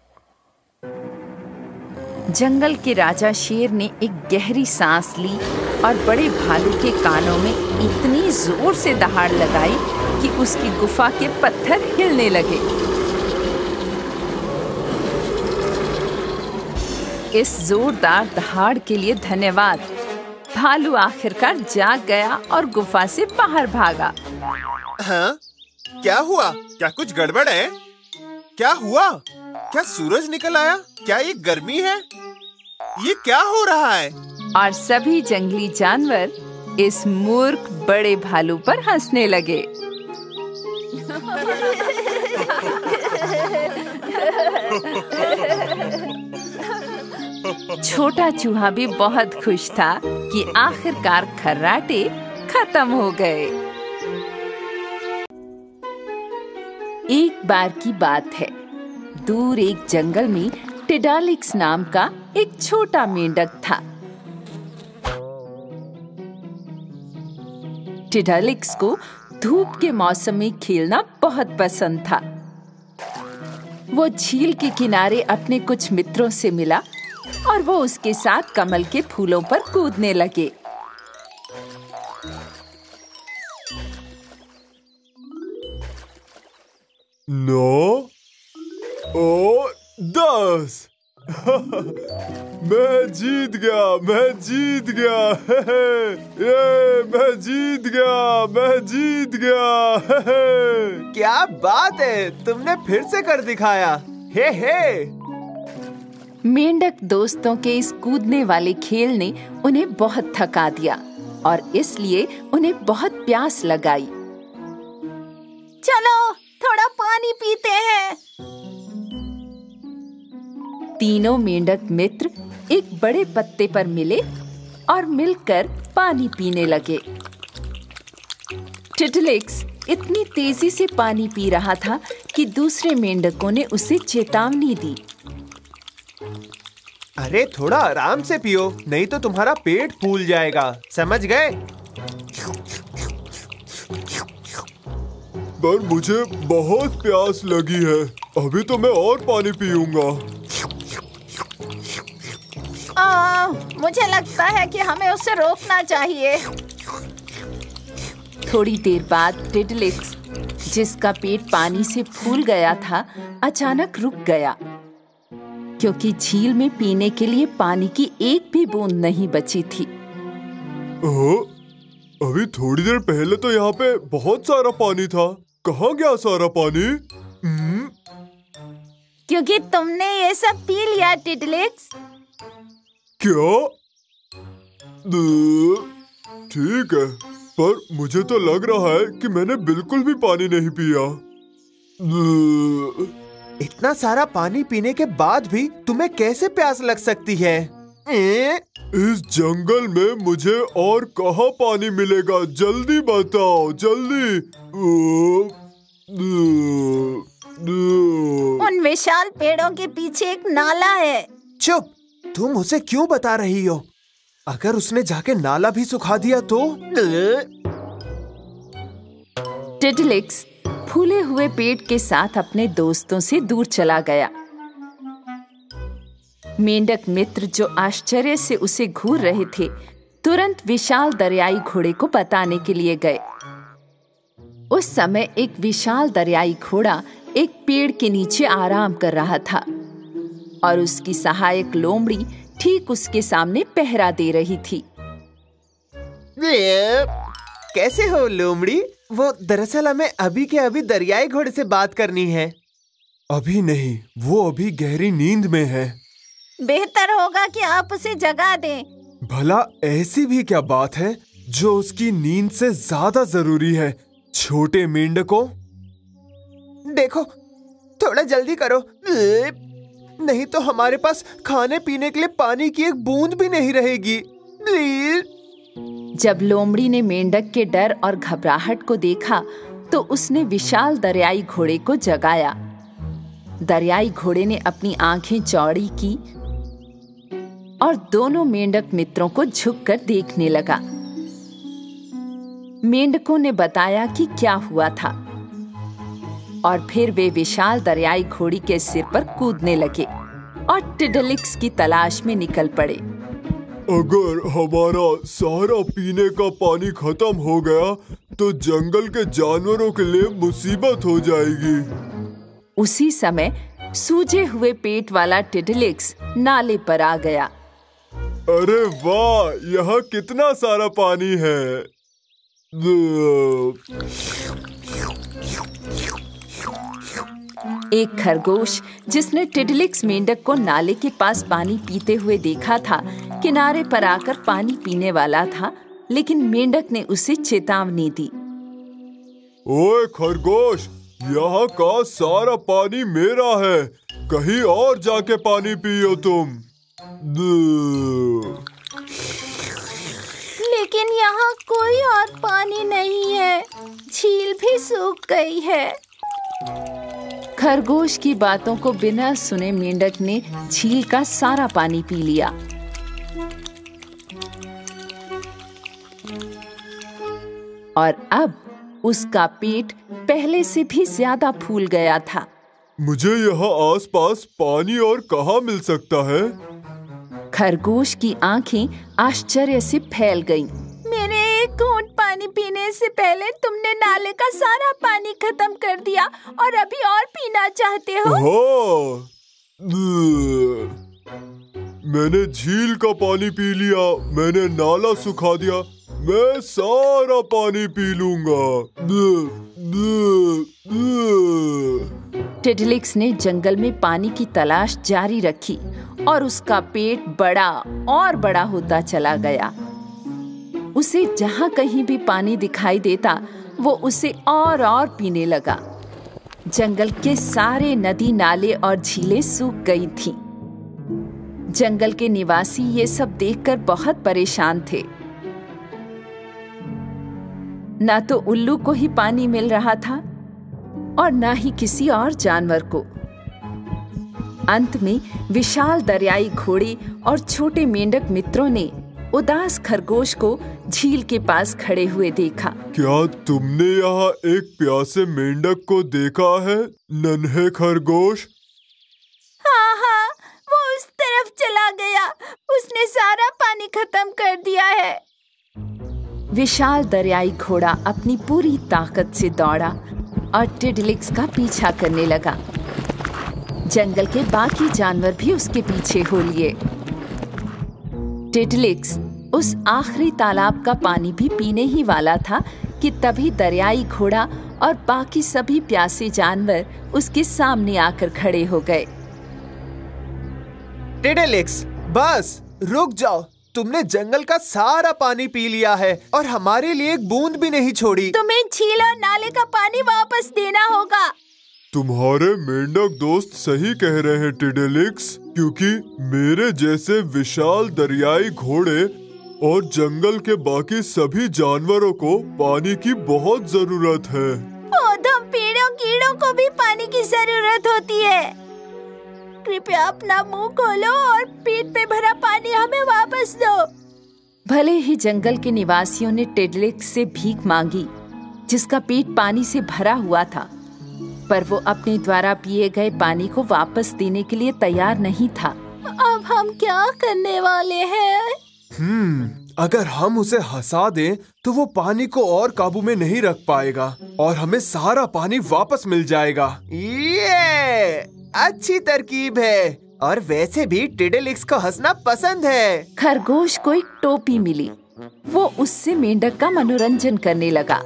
जंगल के राजा शेर ने एक गहरी सांस ली और बड़े भालू के कानों में इतनी जोर से दहाड़ लगाई कि उसकी गुफा के पत्थर हिलने लगे। इस जोरदार दहाड़ के लिए धन्यवाद। भालू आखिरकार जाग गया और गुफा से बाहर भागा। हाँ? क्या हुआ? क्या कुछ गड़बड़ है? क्या हुआ? क्या सूरज निकल आया? क्या ये गर्मी है? ये क्या हो रहा है? और सभी जंगली जानवर इस मूर्ख बड़े भालू पर हंसने लगे। छोटा चूहा भी बहुत खुश था कि आखिरकार खर्राटे खत्म हो गए। एक बार की बात है, दूर एक जंगल में टिडालिक्स नाम का एक छोटा मेंढक था। टिडालिक्स को धूप के मौसम में खेलना बहुत पसंद था। वो झील के किनारे अपने कुछ मित्रों से मिला और वो उसके साथ कमल के फूलों पर कूदने लगे। नौ और दस। मैं जीत गया, मैं जीत गया। ये मैं जीत गया, मैं जीत गया। क्या बात है, तुमने फिर से कर दिखाया। हे हे। मेंढक दोस्तों के इस कूदने वाले खेल ने उन्हें बहुत थका दिया और इसलिए उन्हें बहुत प्यास लगाई। चलो थोड़ा पानी पीते हैं। तीनों मेंढक मित्र एक बड़े पत्ते पर मिले और मिलकर पानी पीने लगे। टिडलिक्स इतनी तेजी से पानी पी रहा था कि दूसरे मेंढकों ने उसे चेतावनी दी। अरे थोड़ा आराम से पियो, नहीं तो तुम्हारा पेट फूल जाएगा, समझ गए? पर मुझे बहुत प्यास लगी है, अभी तो मैं और पानी पीऊंगा। आ, मुझे लगता है कि हमें उसे रोकना चाहिए। थोड़ी देर बाद टिडलिक्स, जिसका पेट पानी से फूल गया था, अचानक रुक गया, क्योंकि झील में पीने के लिए पानी की एक भी बूंद नहीं बची थी। ओ, अभी थोड़ी देर पहले तो यहाँ पे बहुत सारा पानी था, कहाँ गया सारा पानी? क्योंकि तुमने ये सब पी लिया टिडलिक्स। क्या? ठीक है, पर मुझे तो लग रहा है कि मैंने बिल्कुल भी पानी नहीं पिया। इतना सारा पानी पीने के बाद भी तुम्हें कैसे प्यास लग सकती है? इस जंगल में मुझे और कहाँ पानी मिलेगा? जल्दी बताओ, जल्दी। उन विशाल पेड़ों के पीछे एक नाला है। चुप, तुम उसे क्यों बता रही हो? अगर उसने जाके नाला भी सुखा दिया तो? टिडलिक्स फूले हुए पेट के साथ अपने दोस्तों से दूर चला गया। मेंढक मित्र, जो आश्चर्य से उसे घूर रहे थे, तुरंत विशाल दरियाई घोड़े को बताने के लिए गए। उस समय एक विशाल दरियाई घोड़ा एक पेड़ के नीचे आराम कर रहा था और उसकी सहायक लोमड़ी ठीक उसके सामने पहरा दे रही थी। कैसे हो लोमड़ी? वो दरअसल हमें अभी के अभी दरियाई घोड़े से बात करनी है। अभी नहीं, वो अभी गहरी नींद में है। बेहतर होगा कि आप उसे जगा दें। भला ऐसी भी क्या बात है जो उसकी नींद से ज्यादा जरूरी है? छोटे मेंढकों, देखो, थोड़ा जल्दी करो, नहीं तो हमारे पास खाने पीने के लिए पानी की एक बूंद भी नहीं रहेगी। जब लोमड़ी ने मेंढक के डर और घबराहट को देखा तो उसने विशाल दरियाई घोड़े को जगाया। दरियाई घोड़े ने अपनी आंखें चौड़ी की और दोनों मेंढक मित्रों को झुककर देखने लगा। मेंढकों ने बताया कि क्या हुआ था और फिर वे विशाल दरियाई घोड़ी के सिर पर कूदने लगे और टिडलिक्स की तलाश में निकल पड़े। अगर हमारा सारा पीने का पानी खत्म हो गया तो जंगल के जानवरों के लिए मुसीबत हो जाएगी। उसी समय सूजे हुए पेट वाला टिडलिक्स नाले पर आ गया। अरे वाह, यहाँ कितना सारा पानी है। एक खरगोश, जिसने टिडलिक्स मेंढक को नाले के पास पानी पीते हुए देखा था, किनारे पर आकर पानी पीने वाला था, लेकिन मेंढक ने उसे चेतावनी दी। ओए खरगोश, यहाँ का सारा पानी मेरा है, कहीं और जाके पानी पियो तुम। लेकिन यहाँ कोई और पानी नहीं है, झील भी सूख गई है। खरगोश की बातों को बिना सुने मेंढक ने झील का सारा पानी पी लिया। और अब उसका पेट पहले से भी ज्यादा फूल गया था। मुझे यहाँ आसपास पानी और कहाँ मिल सकता है? खरगोश की आंखें आश्चर्य से फैल गईं। मेरे एक घूंट पानी पीने से पहले तुमने नाले का सारा पानी खत्म कर दिया और अभी और पीना चाहते हो? हाँ, मैंने झील का पानी पी लिया, मैंने नाला सुखा दिया, मैं सारा पानी पी लूंगा। टिडलिक्स ने जंगल में पानी की तलाश जारी रखी और उसका पेट बड़ा और बड़ा होता चला गया। उसे जहाँ कहीं भी पानी दिखाई देता वो उसे और और पीने लगा। जंगल के सारे नदी नाले और झीलें सूख गई थीं। जंगल के निवासी ये सब देखकर बहुत परेशान थे। ना तो उल्लू को ही पानी मिल रहा था, और न ही किसी और जानवर को। अंत में विशाल दरियाई घोड़े और छोटे मेंढक मित्रों ने उदास खरगोश को झील के पास खड़े हुए देखा। क्या तुमने यहाँ एक प्यासे मेंढक को देखा है, नन्हे खरगोश? हाँ हाँ, वो उस तरफ चला गया। उसने सारा पानी खत्म कर दिया है। विशाल दरियाई घोड़ा अपनी पूरी ताकत से दौड़ा और टिडलिक्स का पीछा करने लगा। जंगल के बाकी जानवर भी उसके पीछे हो लिए। टिडलिक्स उस आखिरी तालाब का पानी भी पीने ही वाला था कि तभी दरियाई घोड़ा और बाकी सभी प्यासे जानवर उसके सामने आकर खड़े हो गए। टिडलिक्स, बस रुक जाओ। तुमने जंगल का सारा पानी पी लिया है और हमारे लिए एक बूंद भी नहीं छोड़ी। तुम्हें झील और नाले का पानी वापस देना होगा। तुम्हारे मेंढक दोस्त सही कह रहे हैं टिडलिक्स, क्योंकि मेरे जैसे विशाल दरियाई घोड़े और जंगल के बाकी सभी जानवरों को पानी की बहुत जरूरत है। पौधों, पेड़ों, कीड़ों को भी पानी की जरूरत होती है। कृपया अपना मुंह खोलो और पेट पे भरा पानी हमें वापस दो। भले ही जंगल के निवासियों ने टिडलिक्स से भीख मांगी, जिसका पेट पानी से भरा हुआ था, पर वो अपने द्वारा पिए गए पानी को वापस देने के लिए तैयार नहीं था। अब हम क्या करने वाले हैं? हम्म, अगर हम उसे हंसा दें तो वो पानी को और काबू में नहीं रख पाएगा और हमें सारा पानी वापस मिल जाएगा। ये अच्छी तरकीब है और वैसे भी टिडलिक्स को हंसना पसंद है। खरगोश को एक टोपी मिली। वो उससे मेंढक का मनोरंजन करने लगा।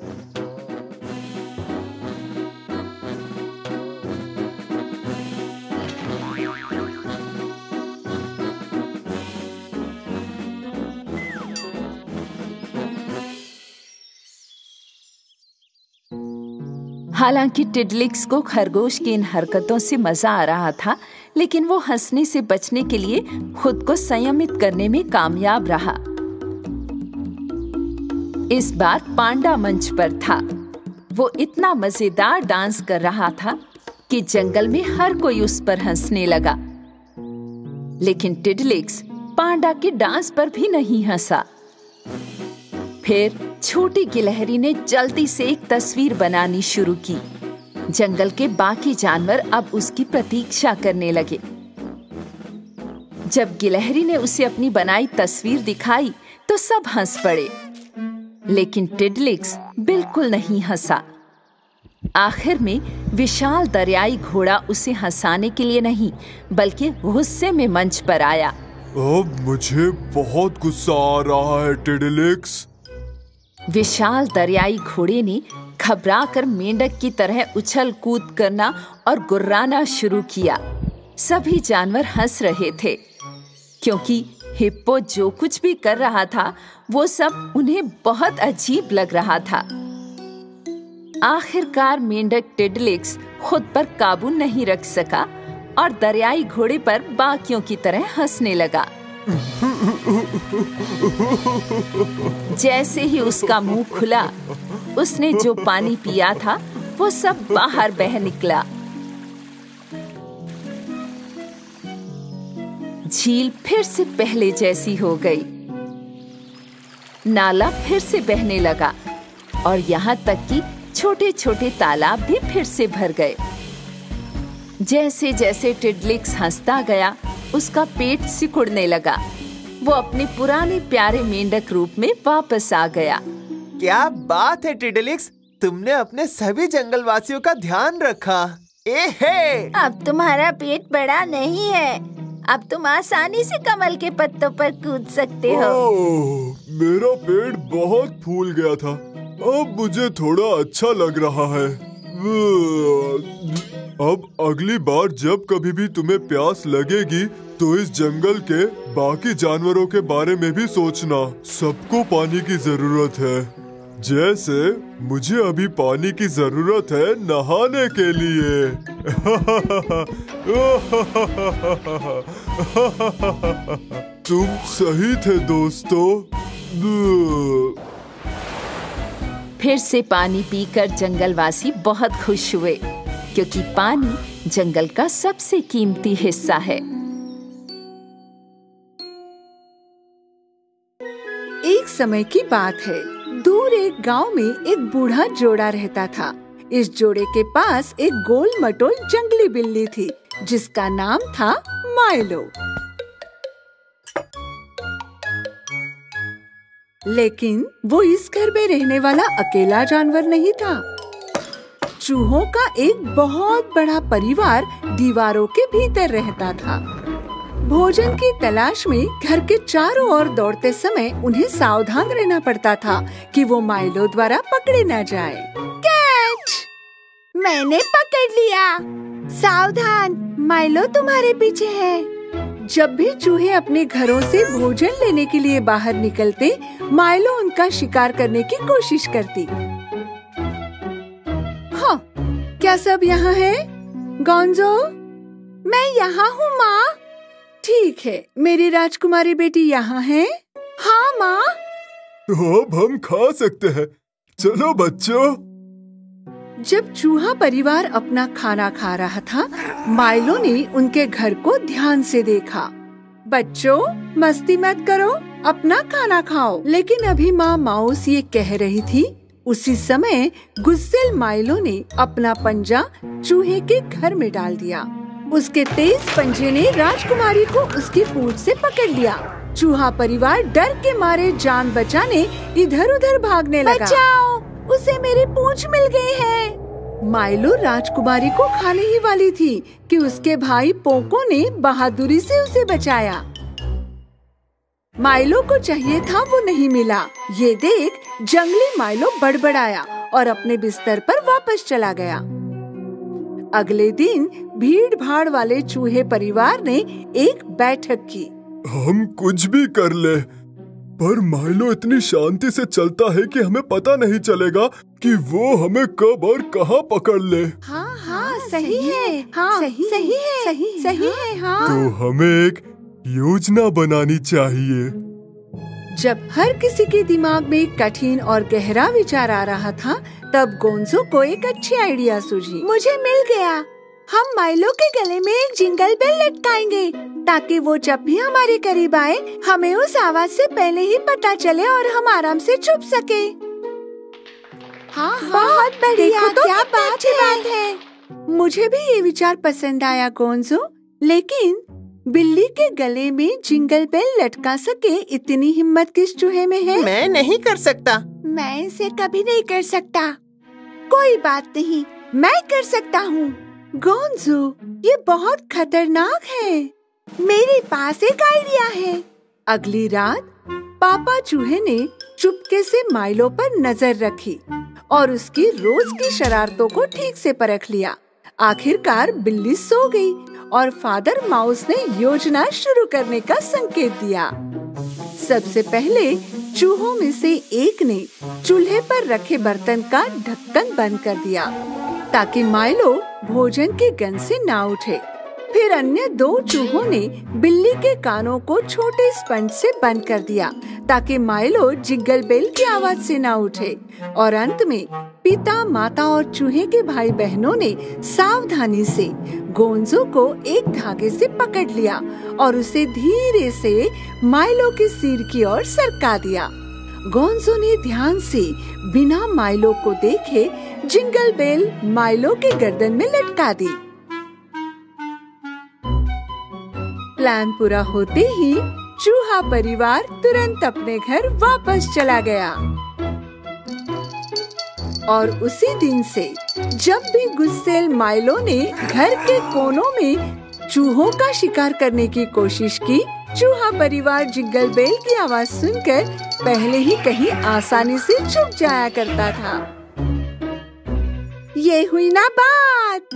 हालांकि टिडलिक्स को खरगोश की इन हरकतों से मजा आ रहा था, लेकिन वो हंसने से बचने के लिए खुद को संयमित करने में कामयाब रहा। इस बार पांडा मंच पर था। वो इतना मजेदार डांस कर रहा था कि जंगल में हर कोई उस पर हंसने लगा। लेकिन टिडलिक्स पांडा के डांस पर भी नहीं हंसा। फिर छोटी गिलहरी ने जल्दी से एक तस्वीर बनानी शुरू की। जंगल के बाकी जानवर अब उसकी प्रतीक्षा करने लगे। जब गिलहरी ने उसे अपनी बनाई तस्वीर दिखाई तो सब हंस पड़े, लेकिन टिडलिक्स बिल्कुल नहीं हंसा। आखिर में विशाल दरियाई घोड़ा उसे हंसाने के लिए नहीं, बल्कि गुस्से में मंच पर आया। अब मुझे बहुत गुस्सा आ रहा है टिडलिक्स। विशाल दरियाई घोड़े ने घबराकर मेंढक की तरह उछल कूद करना और गुर्राना शुरू किया। सभी जानवर हंस रहे थे, क्योंकि हिप्पो जो कुछ भी कर रहा था वो सब उन्हें बहुत अजीब लग रहा था। आखिरकार मेंढक टिडलिक्स खुद पर काबू नहीं रख सका और दरियाई घोड़े पर बाकियों की तरह हंसने लगा। जैसे ही उसका मुंह खुला, उसने जो पानी पिया था वो सब बाहर बह निकला। झील फिर से पहले जैसी हो गई। नाला फिर से बहने लगा और यहाँ तक कि छोटे छोटे तालाब भी फिर से भर गए। जैसे जैसे टिडलिक्स हंसता गया, उसका पेट सिकुड़ने लगा। वो अपने पुराने प्यारे मेंढक रूप में वापस आ गया। क्या बात है टिडलिक्स, तुमने अपने सभी जंगलवासियों का ध्यान रखा। ए हे! अब तुम्हारा पेट बड़ा नहीं है। अब तुम आसानी से कमल के पत्तों पर कूद सकते हो। ओह, मेरा पेट बहुत फूल गया था। अब मुझे थोड़ा अच्छा लग रहा है। अब अगली बार जब कभी भी तुम्हें प्यास लगेगी तो इस जंगल के बाकी जानवरों के बारे में भी सोचना। सबको पानी की जरूरत है, जैसे मुझे अभी पानी की जरूरत है नहाने के लिए। तुम सही थे दोस्तों। फिर से पानी पीकर जंगलवासी बहुत खुश हुए, क्योंकि पानी जंगल का सबसे कीमती हिस्सा है। एक समय की बात है, दूर एक गांव में एक बूढ़ा जोड़ा रहता था। इस जोड़े के पास एक गोल मटोल जंगली बिल्ली थी, जिसका नाम था माइलो। लेकिन वो इस घर में रहने वाला अकेला जानवर नहीं था। चूहों का एक बहुत बड़ा परिवार दीवारों के भीतर रहता था। भोजन की तलाश में घर के चारों ओर दौड़ते समय उन्हें सावधान रहना पड़ता था कि वो माइलो द्वारा पकड़े न जाए। कैच! मैंने पकड़ लिया। सावधान, माइलो तुम्हारे पीछे है। जब भी चूहे अपने घरों से भोजन लेने के लिए बाहर निकलते, माइलो उनका शिकार करने की कोशिश करती। हाँ, क्या सब यहाँ है? गोंजो, मैं यहाँ हूँ माँ। ठीक है, मेरी राजकुमारी बेटी यहाँ है? हाँ माँ। अब हम खा सकते हैं। चलो बच्चों। जब चूहा परिवार अपना खाना खा रहा था, माइलो ने उनके घर को ध्यान से देखा। बच्चों, मस्ती मत करो, अपना खाना खाओ। लेकिन अभी माँ माउस ये कह रही थी, उसी समय गुस्सेल माइलो ने अपना पंजा चूहे के घर में डाल दिया। उसके तेज पंजे ने राजकुमारी को उसकी पूंछ से पकड़ लिया। चूहा परिवार डर के मारे जान बचाने इधर उधर भागने लगा। बचाओ, उसे मेरी पूंछ मिल गई है। माइलो राजकुमारी को खाने ही वाली थी कि उसके भाई पोको ने बहादुरी से उसे बचाया। माइलो को चाहिए था, वो नहीं मिला। ये देख जंगली माइलो बड़बड़ाया और अपने बिस्तर पर वापस चला गया। अगले दिन भीड़ भाड़ वाले चूहे परिवार ने एक बैठक की। हम कुछ भी कर ले, पर माइलो इतनी शांति से चलता है कि हमें पता नहीं चलेगा कि वो हमें कब और कहाँ पकड़ ले। हाँ हाँ सही है, हाँ सही सही है, सही सही है, हाँ। तो हमें एक योजना बनानी चाहिए। जब हर किसी के दिमाग में कठिन और गहरा विचार आ रहा था, तब गोंजो को एक अच्छी आइडिया सूझी। मुझे मिल गया। हम माइलो के गले में एक जिंगल बेल लटकाएंगे, ताकि वो जब भी हमारे करीब आए, हमें उस आवाज से पहले ही पता चले और हम आराम से छुप सके। हाँ हाँ, बहुत बढ़िया, तो क्या बात है। बात है। मुझे भी ये विचार पसंद आया गोंजो, लेकिन बिल्ली के गले में जिंगल बेल लटका सके इतनी हिम्मत किस चूहे में है? मैं नहीं कर सकता। मैं इसे कभी नहीं कर सकता। कोई बात नहीं, मैं कर सकता हूँ। गोंजो, ये बहुत खतरनाक है। मेरे पास एक आइडिया है। अगली रात पापा चूहे ने चुपके से माइलो पर नजर रखी और उसकी रोज की शरारतों को ठीक से परख लिया। आखिरकार बिल्ली सो गई और फादर माउस ने योजना शुरू करने का संकेत दिया। सबसे पहले चूहों में से एक ने चूल्हे पर रखे बर्तन का ढक्कन बंद कर दिया, ताकि माइलो भोजन की गंध से ना उठे। फिर अन्य दो चूहों ने बिल्ली के कानों को छोटे स्पंज से बंद कर दिया, ताकि माइलो जिंगल बेल की आवाज से ना उठे। और अंत में पिता, माता और चूहे के भाई बहनों ने सावधानी से गोंजो को एक धागे से पकड़ लिया और उसे धीरे से माइलो के सिर की ओर सरका दिया। गोंजो ने ध्यान से बिना माइलो को देखे जिंगल बेल माइलो के गर्दन में लटका दी। प्लान पूरा होते ही चूहा परिवार तुरंत अपने घर वापस चला गया। और उसी दिन से जब भी गुस्सेल माइलो ने घर के कोनों में चूहों का शिकार करने की कोशिश की, चूहा परिवार जिंगल बेल की आवाज सुनकर पहले ही कहीं आसानी से छुप जाया करता था। ये हुई ना बात।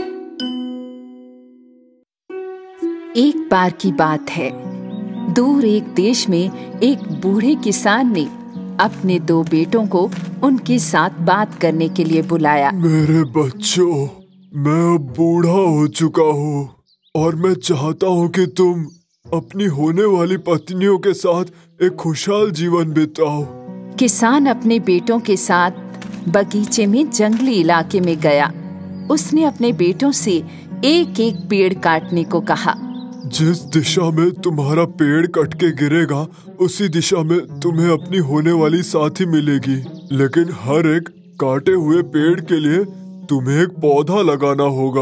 एक बार की बात है, दूर एक देश में एक बूढ़े किसान ने अपने दो बेटों को उनके साथ बात करने के लिए बुलाया। मेरे बच्चों, मैं अब बूढ़ा हो चुका हूँ और मैं चाहता हूँ कि तुम अपनी होने वाली पत्नियों के साथ एक खुशहाल जीवन बिताओ। किसान अपने बेटों के साथ बगीचे में जंगली इलाके में गया। उसने अपने बेटों से एक एक पेड़ काटने को कहा। जिस दिशा में तुम्हारा पेड़ कट के गिरेगा उसी दिशा में तुम्हें अपनी होने वाली साथी मिलेगी, लेकिन हर एक काटे हुए पेड़ के लिए तुम्हें एक पौधा लगाना होगा।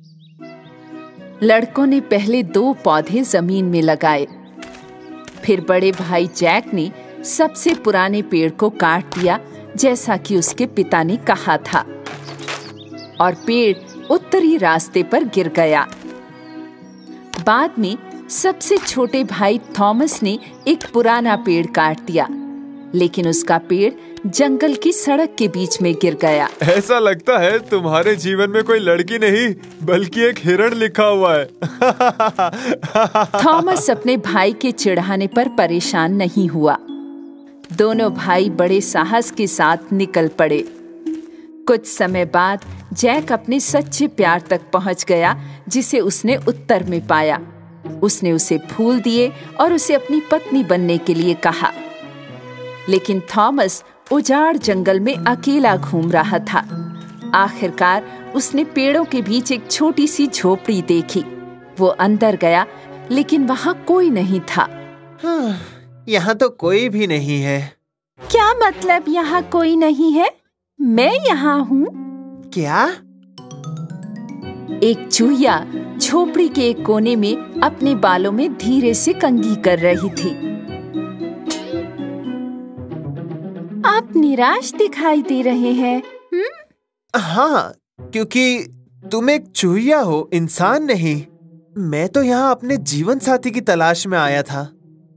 लड़कों ने पहले दो पौधे जमीन में लगाए। फिर बड़े भाई जैक ने सबसे पुराने पेड़ को काट दिया जैसा कि उसके पिता ने कहा था, और पेड़ उत्तरी रास्ते पर गिर गया। बाद में सबसे छोटे भाई थॉमस ने एक पुराना पेड़ काट दिया, लेकिन उसका पेड़ जंगल की सड़क के बीच में गिर गया। ऐसा लगता है तुम्हारे जीवन में कोई लड़की नहीं बल्कि एक हिरण लिखा हुआ है। थॉमस अपने भाई के चिढ़ाने पर परेशान नहीं हुआ। दोनों भाई बड़े साहस के साथ निकल पड़े। कुछ समय बाद जैक अपने सच्चे प्यार तक पहुंच गया, जिसे उसने उत्तर में पाया। उसने उसे फूल दिए और उसे अपनी पत्नी बनने के लिए कहा। लेकिन थॉमस उजाड़ जंगल में अकेला घूम रहा था। आखिरकार उसने पेड़ों के बीच एक छोटी सी झोपड़ी देखी। वो अंदर गया, लेकिन वहाँ कोई नहीं था। हाँ, यहाँ तो कोई भी नहीं है। क्या मतलब यहाँ कोई नहीं है? मैं यहाँ हूँ। क्या? एक चूहिया झोपड़ी के एक कोने में अपने बालों में धीरे से कंघी कर रही थी। आप निराश दिखाई दे रहे हैं। हम्म? हाँ, क्योंकि तुम एक चूहिया हो, इंसान नहीं। मैं तो यहाँ अपने जीवन साथी की तलाश में आया था।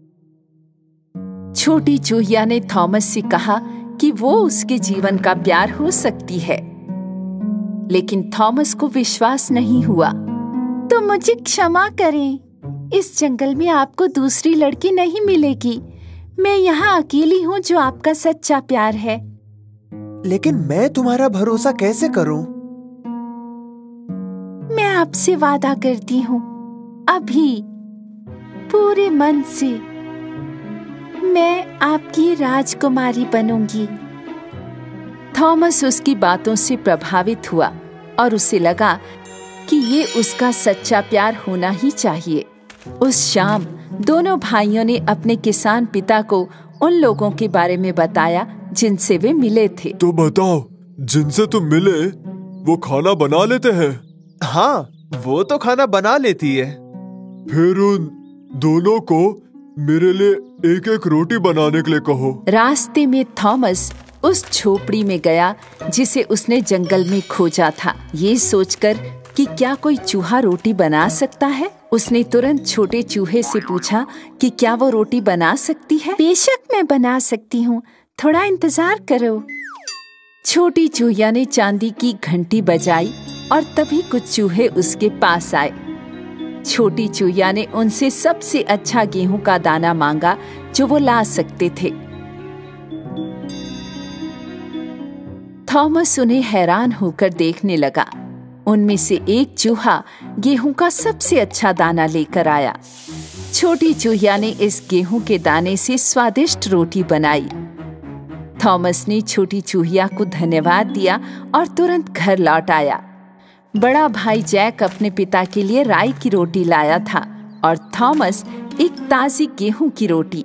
छोटी चूहिया ने थॉमस से कहा कि वो उसके जीवन का प्यार हो सकती है, लेकिन थॉमस को विश्वास नहीं हुआ। तो मुझे क्षमा करें, इस जंगल में आपको दूसरी लड़की नहीं मिलेगी। मैं यहाँ अकेली हूँ जो आपका सच्चा प्यार है। लेकिन मैं तुम्हारा भरोसा कैसे करूँ? मैं आपसे वादा करती हूँ, अभी पूरे मन से मैं आपकी राजकुमारी बनूंगी। थॉमस उसकी बातों से प्रभावित हुआ और उसे लगा कि ये उसका सच्चा प्यार होना ही चाहिए। उस शाम दोनों भाइयों ने अपने किसान पिता को उन लोगों के बारे में बताया जिनसे वे मिले थे। तो बताओ, जिनसे तुम मिले वो खाना बना लेते हैं? हाँ, वो तो खाना बना लेती है। फिर उन दोनों को मेरे लिए एक एक रोटी बनाने के लिए कहो। रास्ते में थॉमस उस झोपड़ी में गया जिसे उसने जंगल में खोजा था। ये सोचकर कि क्या कोई चूहा रोटी बना सकता है, उसने तुरंत छोटे चूहे से पूछा कि क्या वो रोटी बना सकती है। बेशक मैं बना सकती हूँ, थोड़ा इंतजार करो। छोटी चूहिया ने चांदी की घंटी बजाई और तभी कुछ चूहे उसके पास आए। छोटी चूहिया ने उनसे सबसे अच्छा गेहूं का दाना मांगा जो वो ला सकते थे। थॉमस उन्हें हैरान होकर देखने लगा। उनमें से एक चूहा गेहूं का सबसे अच्छा दाना लेकर आया। छोटी चूहिया ने इस गेहूं के दाने से स्वादिष्ट रोटी बनाई। थॉमस ने छोटी चूहिया को धन्यवाद दिया और तुरंत घर लौट आया। बड़ा भाई जैक अपने पिता के लिए राई की रोटी लाया था और थॉमस एक ताजी गेहूं की रोटी।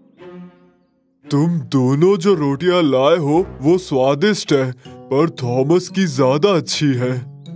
तुम दोनों जो रोटियां लाए हो वो स्वादिष्ट है, पर थॉमस की ज्यादा अच्छी है।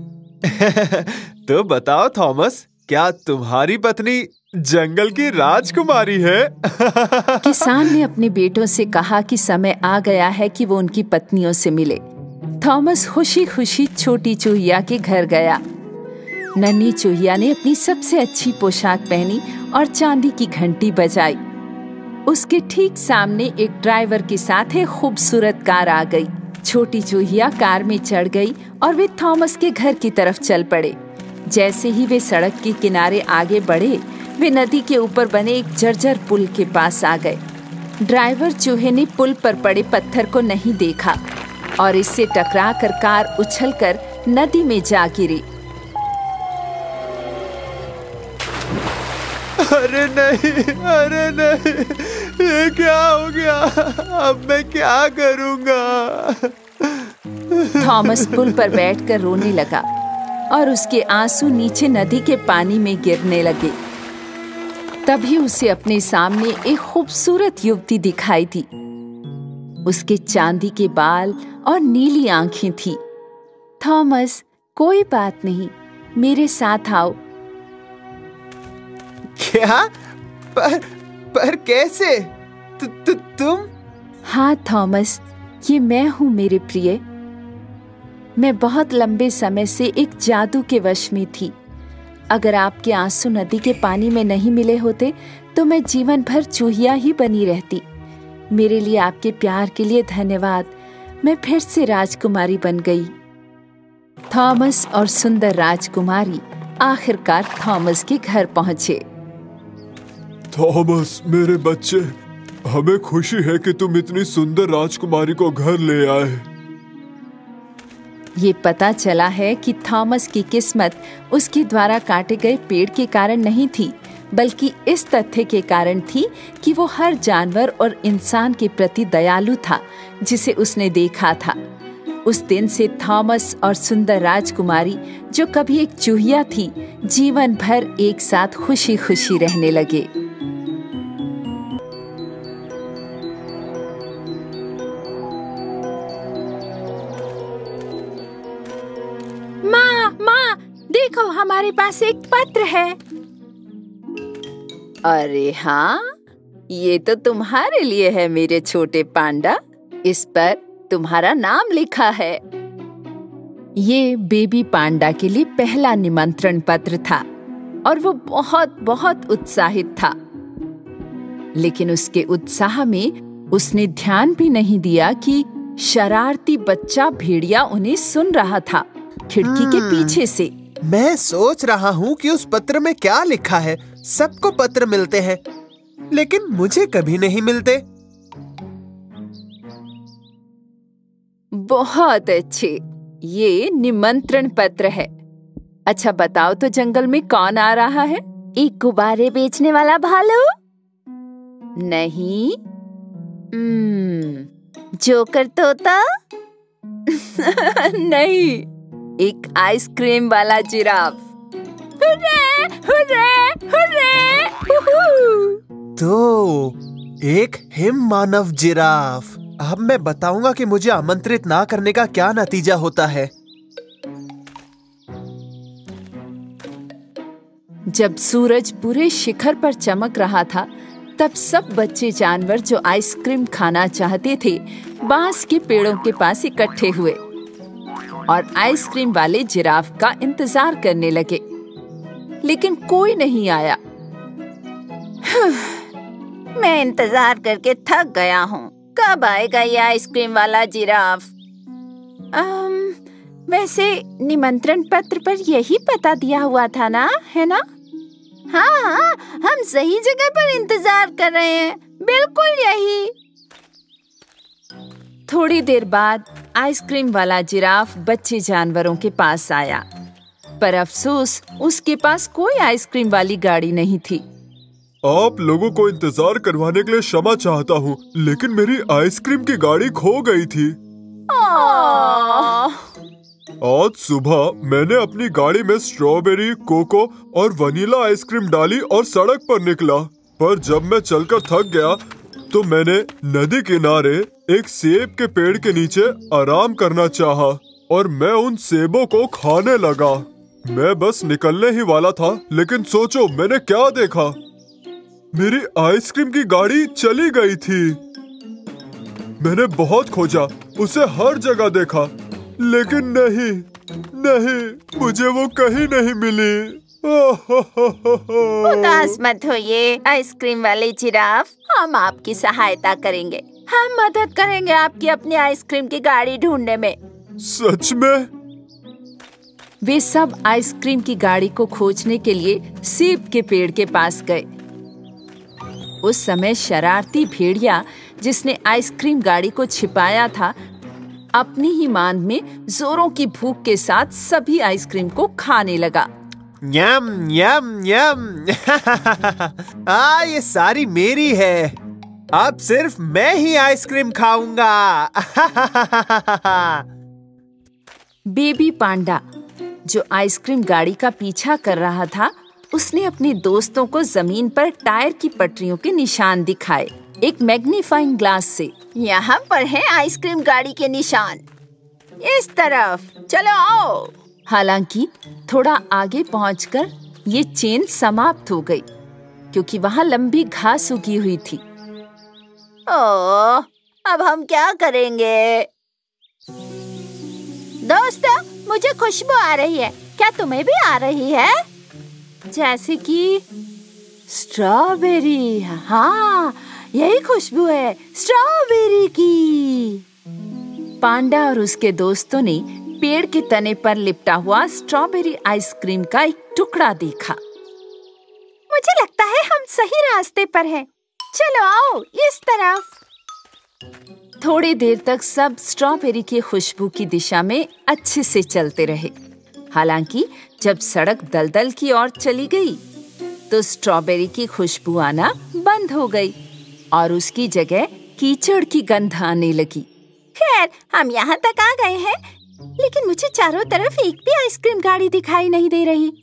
तो बताओ थॉमस, क्या तुम्हारी पत्नी जंगल की राजकुमारी है? किसान ने अपने बेटों से कहा कि समय आ गया है कि वो उनकी पत्नियों से मिले। थॉमस खुशी खुशी छोटी चूहिया के घर गया। नन्ही चूहिया ने अपनी सबसे अच्छी पोशाक पहनी और चांदी की घंटी बजाई। उसके ठीक सामने एक ड्राइवर के साथ एक खूबसूरत कार आ गई। छोटी चूहिया कार में चढ़ गई और वे थॉमस के घर की तरफ चल पड़े। जैसे ही वे सड़क के किनारे आगे बढ़े, वे नदी के ऊपर बने एक जर्जर पुल के पास आ गए। ड्राइवर चूहे ने पुल पर पड़े पत्थर को नहीं देखा और इससे टकराकर कार उछलकर नदी में जा गिरी। अरे नहीं, अरे नहीं, ये क्या हो गया? अब मैं क्या करूंगा? थॉमस पुल पर बैठकर रोने लगा और उसके आंसू नीचे नदी के पानी में गिरने लगे। तभी उसे अपने सामने एक खूबसूरत युवती दिखाई दी। उसके चांदी के बाल और नीली आंखें थी। थॉमस, कोई बात नहीं, मेरे साथ आओ। क्या? पर पर कैसे? तु, तु, तुम? हाँ थॉमस, ये मैं हूँ मेरे प्रिय। मैं बहुत लंबे समय से एक जादू के वश में थी। अगर आपके आंसू नदी के पानी में नहीं मिले होते तो मैं जीवन भर चूहिया ही बनी रहती। मेरे लिए आपके प्यार के लिए धन्यवाद। मैं फिर से राजकुमारी बन गई। थॉमस और सुंदर राजकुमारी आखिरकार थॉमस के घर पहुंचे। थॉमस, मेरे बच्चे, हमें खुशी है कि तुम इतनी सुंदर राजकुमारी को घर ले आए। ये पता चला है कि थॉमस की किस्मत उसके द्वारा काटे गए पेड़ के कारण नहीं थी, बल्कि इस तथ्य के कारण थी कि वो हर जानवर और इंसान के प्रति दयालु था जिसे उसने देखा था। उस दिन से थॉमस और सुंदर राजकुमारी, जो कभी एक चूहिया थी, जीवन भर एक साथ खुशी खुशी रहने लगे। माँ, माँ, देखो हमारे पास एक पत्र है। अरे हाँ, ये तो तुम्हारे लिए है मेरे छोटे पांडा। इस पर तुम्हारा नाम लिखा है। ये बेबी पांडा के लिए पहला निमंत्रण पत्र था और वो बहुत बहुत उत्साहित था। लेकिन उसके उत्साह में उसने ध्यान भी नहीं दिया कि शरारती बच्चा भेड़िया उन्हें सुन रहा था खिड़की के पीछे से। मैं सोच रहा हूँ कि उस पत्र में क्या लिखा है। सबको पत्र मिलते हैं, लेकिन मुझे कभी नहीं मिलते। बहुत अच्छे, ये निमंत्रण पत्र है। अच्छा बताओ तो, जंगल में कौन आ रहा है? एक गुब्बारे बेचने वाला भालू? नहीं। हम्म, जोकर तोता? नहीं, एक आइसक्रीम वाला जिराफ। हुर्रे, हुर्रे, हुर्रे, हुहू। तो एक हिम मानव जिराफ। अब मैं बताऊंगा कि मुझे आमंत्रित ना करने का क्या नतीजा होता है। जब सूरज पूरे शिखर पर चमक रहा था, तब सब बच्चे जानवर जो आइसक्रीम खाना चाहते थे बांस के पेड़ों के पास इकट्ठे हुए और आइसक्रीम वाले जिराफ का इंतजार करने लगे, लेकिन कोई नहीं आया। मैं इंतजार करके थक गया हूँ। कब आएगा ये आइसक्रीम वाला जिराफ? आम, वैसे निमंत्रण पत्र पर यही पता दिया हुआ था ना, है ना? हाँ हाँ, हम सही जगह पर इंतजार कर रहे हैं, बिल्कुल यही। थोड़ी देर बाद आइसक्रीम वाला जिराफ बच्चे जानवरों के पास आया, पर अफसोस उसके पास कोई आइसक्रीम वाली गाड़ी नहीं थी। आप लोगों को इंतजार करवाने के लिए क्षमा चाहता हूँ, लेकिन मेरी आइसक्रीम की गाड़ी खो गई थी। आज सुबह मैंने अपनी गाड़ी में स्ट्रॉबेरी, कोको और वनीला आइसक्रीम डाली और सड़क पर निकला, पर जब मैं चलकर थक गया तो मैंने नदी किनारे एक सेब के पेड़ के नीचे आराम करना चाहा और मैं उन सेबों को खाने लगा। मैं बस निकलने ही वाला था, लेकिन सोचो मैंने क्या देखा। मेरी आइसक्रीम की गाड़ी चली गई थी। मैंने बहुत खोजा, उसे हर जगह देखा, लेकिन नहीं नहीं मुझे वो कहीं नहीं मिली। उदास मत होइए आइसक्रीम वाले जिराफ, हम आपकी सहायता करेंगे। हम मदद करेंगे आपकी अपनी आइसक्रीम की गाड़ी ढूंढने में। सच में? वे सब आइसक्रीम की गाड़ी को खोजने के लिए सेब के पेड़ के पास गए। उस समय शरारती भेड़िया, जिसने आइसक्रीम गाड़ी को छिपाया था, अपनी ही मान में जोरों की भूख के साथ सभी आइसक्रीम को खाने लगा। यम यम यम आ, ये सारी मेरी है। अब सिर्फ मैं ही आइसक्रीम खाऊंगा। बेबी पांडा जो आइसक्रीम गाड़ी का पीछा कर रहा था, उसने अपने दोस्तों को जमीन पर टायर की पटरियों के निशान दिखाए एक मैग्नीफाइंग ग्लास से। यहाँ पर है आइसक्रीम गाड़ी के निशान, इस तरफ चलो आओ। हालांकि थोड़ा आगे पहुंचकर ये चेन समाप्त हो गई क्योंकि वहाँ लंबी घास उगी हुई थी। ओह, अब हम क्या करेंगे? दोस्तों, मुझे खुशबू आ रही है, क्या तुम्हें भी आ रही है? जैसे कि स्ट्रॉबेरी। हाँ, यही खुशबू है, स्ट्रॉबेरी की। पांडा और उसके दोस्तों ने पेड़ के तने पर लिपटा हुआ स्ट्रॉबेरी आइसक्रीम का एक टुकड़ा देखा। मुझे लगता है हम सही रास्ते पर हैं। चलो आओ इस तरफ। थोड़ी देर तक सब स्ट्रॉबेरी की खुशबू की दिशा में अच्छे से चलते रहे। हालांकि जब सड़क दलदल की ओर चली गई तो स्ट्रॉबेरी की खुशबू आना बंद हो गई और उसकी जगह कीचड़ की गंध आने लगी। खैर, हम यहाँ तक आ गए हैं, लेकिन मुझे चारों तरफ एक भी आइसक्रीम गाड़ी दिखाई नहीं दे रही।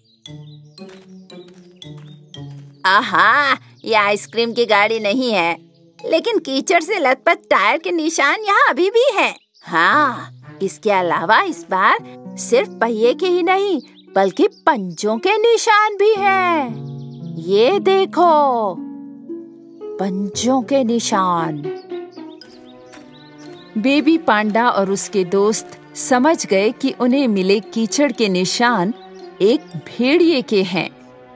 आहा, ये आइसक्रीम की गाड़ी नहीं है, लेकिन कीचड़ से लथपथ टायर के निशान यहाँ अभी भी हैं। हाँ, इसके अलावा इस बार सिर्फ पहिए के ही नहीं बल्कि पंजों के निशान भी हैं। ये देखो, पंजों के निशान। बेबी पांडा और उसके दोस्त समझ गए कि उन्हें मिले कीचड़ के निशान एक भेड़िए के हैं।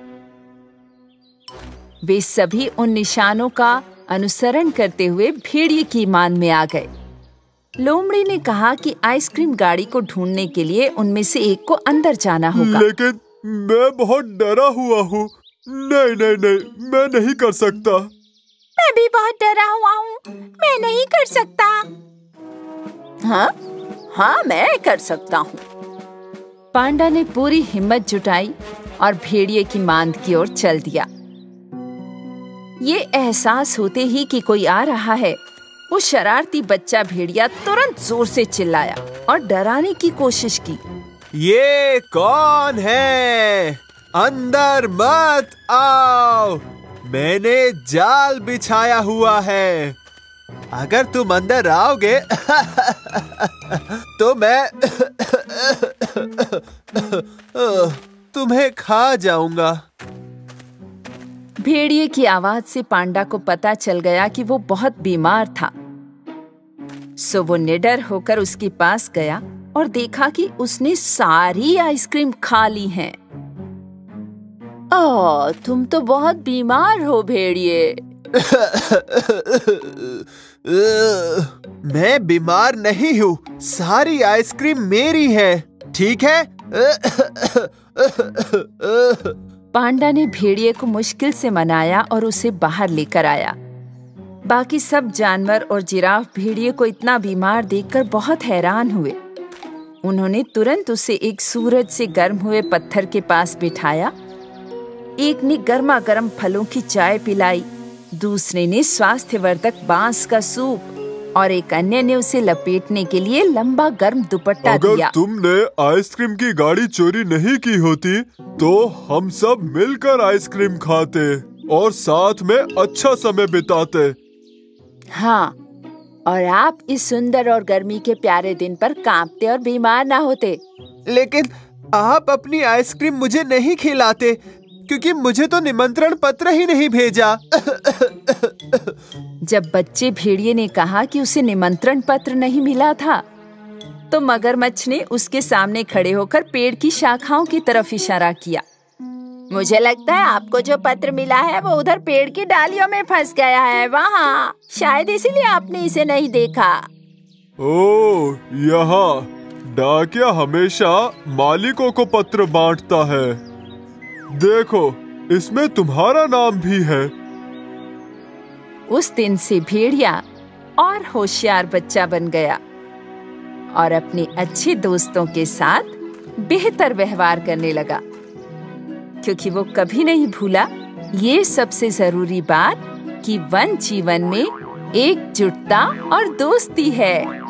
वे सभी उन निशानों का अनुसरण करते हुए भेड़िए की मान में आ गए। लोमड़ी ने कहा कि आइसक्रीम गाड़ी को ढूंढने के लिए उनमें से एक को अंदर जाना होगा। लेकिन मैं बहुत डरा हुआ हूँ। नहीं नहीं नहीं, मैं नहीं कर सकता। मैं भी बहुत डरा हुआ हूँ, मैं नहीं कर सकता। हाँ हाँ, मैं कर सकता हूँ। पांडा ने पूरी हिम्मत जुटाई और भेड़िए की मांद की ओर चल दिया। ये एहसास होते ही कि कोई आ रहा है, वो शरारती बच्चा भेड़िया तुरंत जोर से चिल्लाया और डराने की कोशिश की। ये कौन है? अंदर मत आओ, मैंने जाल बिछाया हुआ है। अगर तुम अंदर आओगे तो मैं तुम्हें खा जाऊंगा। भेड़िए की आवाज से पांडा को पता चल गया कि वो बहुत बीमार था। सो वो निडर होकर उसके पास गया और देखा कि उसने सारी आइसक्रीम खा ली है। ओह, तुम तो बहुत बीमार हो भेड़िए। मैं बीमार नहीं हूँ, सारी आइसक्रीम मेरी है, ठीक है? पांडा ने भेड़िए को मुश्किल से मनाया और उसे बाहर लेकर आया। बाकी सब जानवर और जिराफ भेड़िए को इतना बीमार देखकर बहुत हैरान हुए। उन्होंने तुरंत उसे एक सूरज से गर्म हुए पत्थर के पास बिठाया। एक ने गर्मा गर्म फलों की चाय पिलाई, दूसरे ने स्वास्थ्यवर्धक बांस का सूप और एक अन्य ने उसे लपेटने के लिए लंबा गर्म दुपट्टा अगर दिया। तुमने आइसक्रीम की गाड़ी चोरी नहीं की होती तो हम सब मिलकर आइसक्रीम खाते और साथ में अच्छा समय बिताते। हाँ, और आप इस सुंदर और गर्मी के प्यारे दिन पर कांपते और बीमार ना होते। लेकिन आप अपनी आइसक्रीम मुझे नहीं खिलाते क्योंकि मुझे तो निमंत्रण पत्र ही नहीं भेजा। जब बच्चे भेड़िए ने कहा कि उसे निमंत्रण पत्र नहीं मिला था, तो मगरमच्छ ने उसके सामने खड़े होकर पेड़ की शाखाओं की तरफ इशारा किया। मुझे लगता है आपको जो पत्र मिला है वो उधर पेड़ की डालियों में फंस गया है, वहाँ शायद इसीलिए आपने इसे नहीं देखा। ओह, यहाँ डाकिया हमेशा मालिकों को पत्र बांटता है। देखो, इसमें तुम्हारा नाम भी है। उस दिन से भेड़िया और होशियार बच्चा बन गया और अपने अच्छे दोस्तों के साथ बेहतर व्यवहार करने लगा, क्योंकि वो कभी नहीं भूला ये सबसे जरूरी बात कि वन जीवन में एकजुटता और दोस्ती है।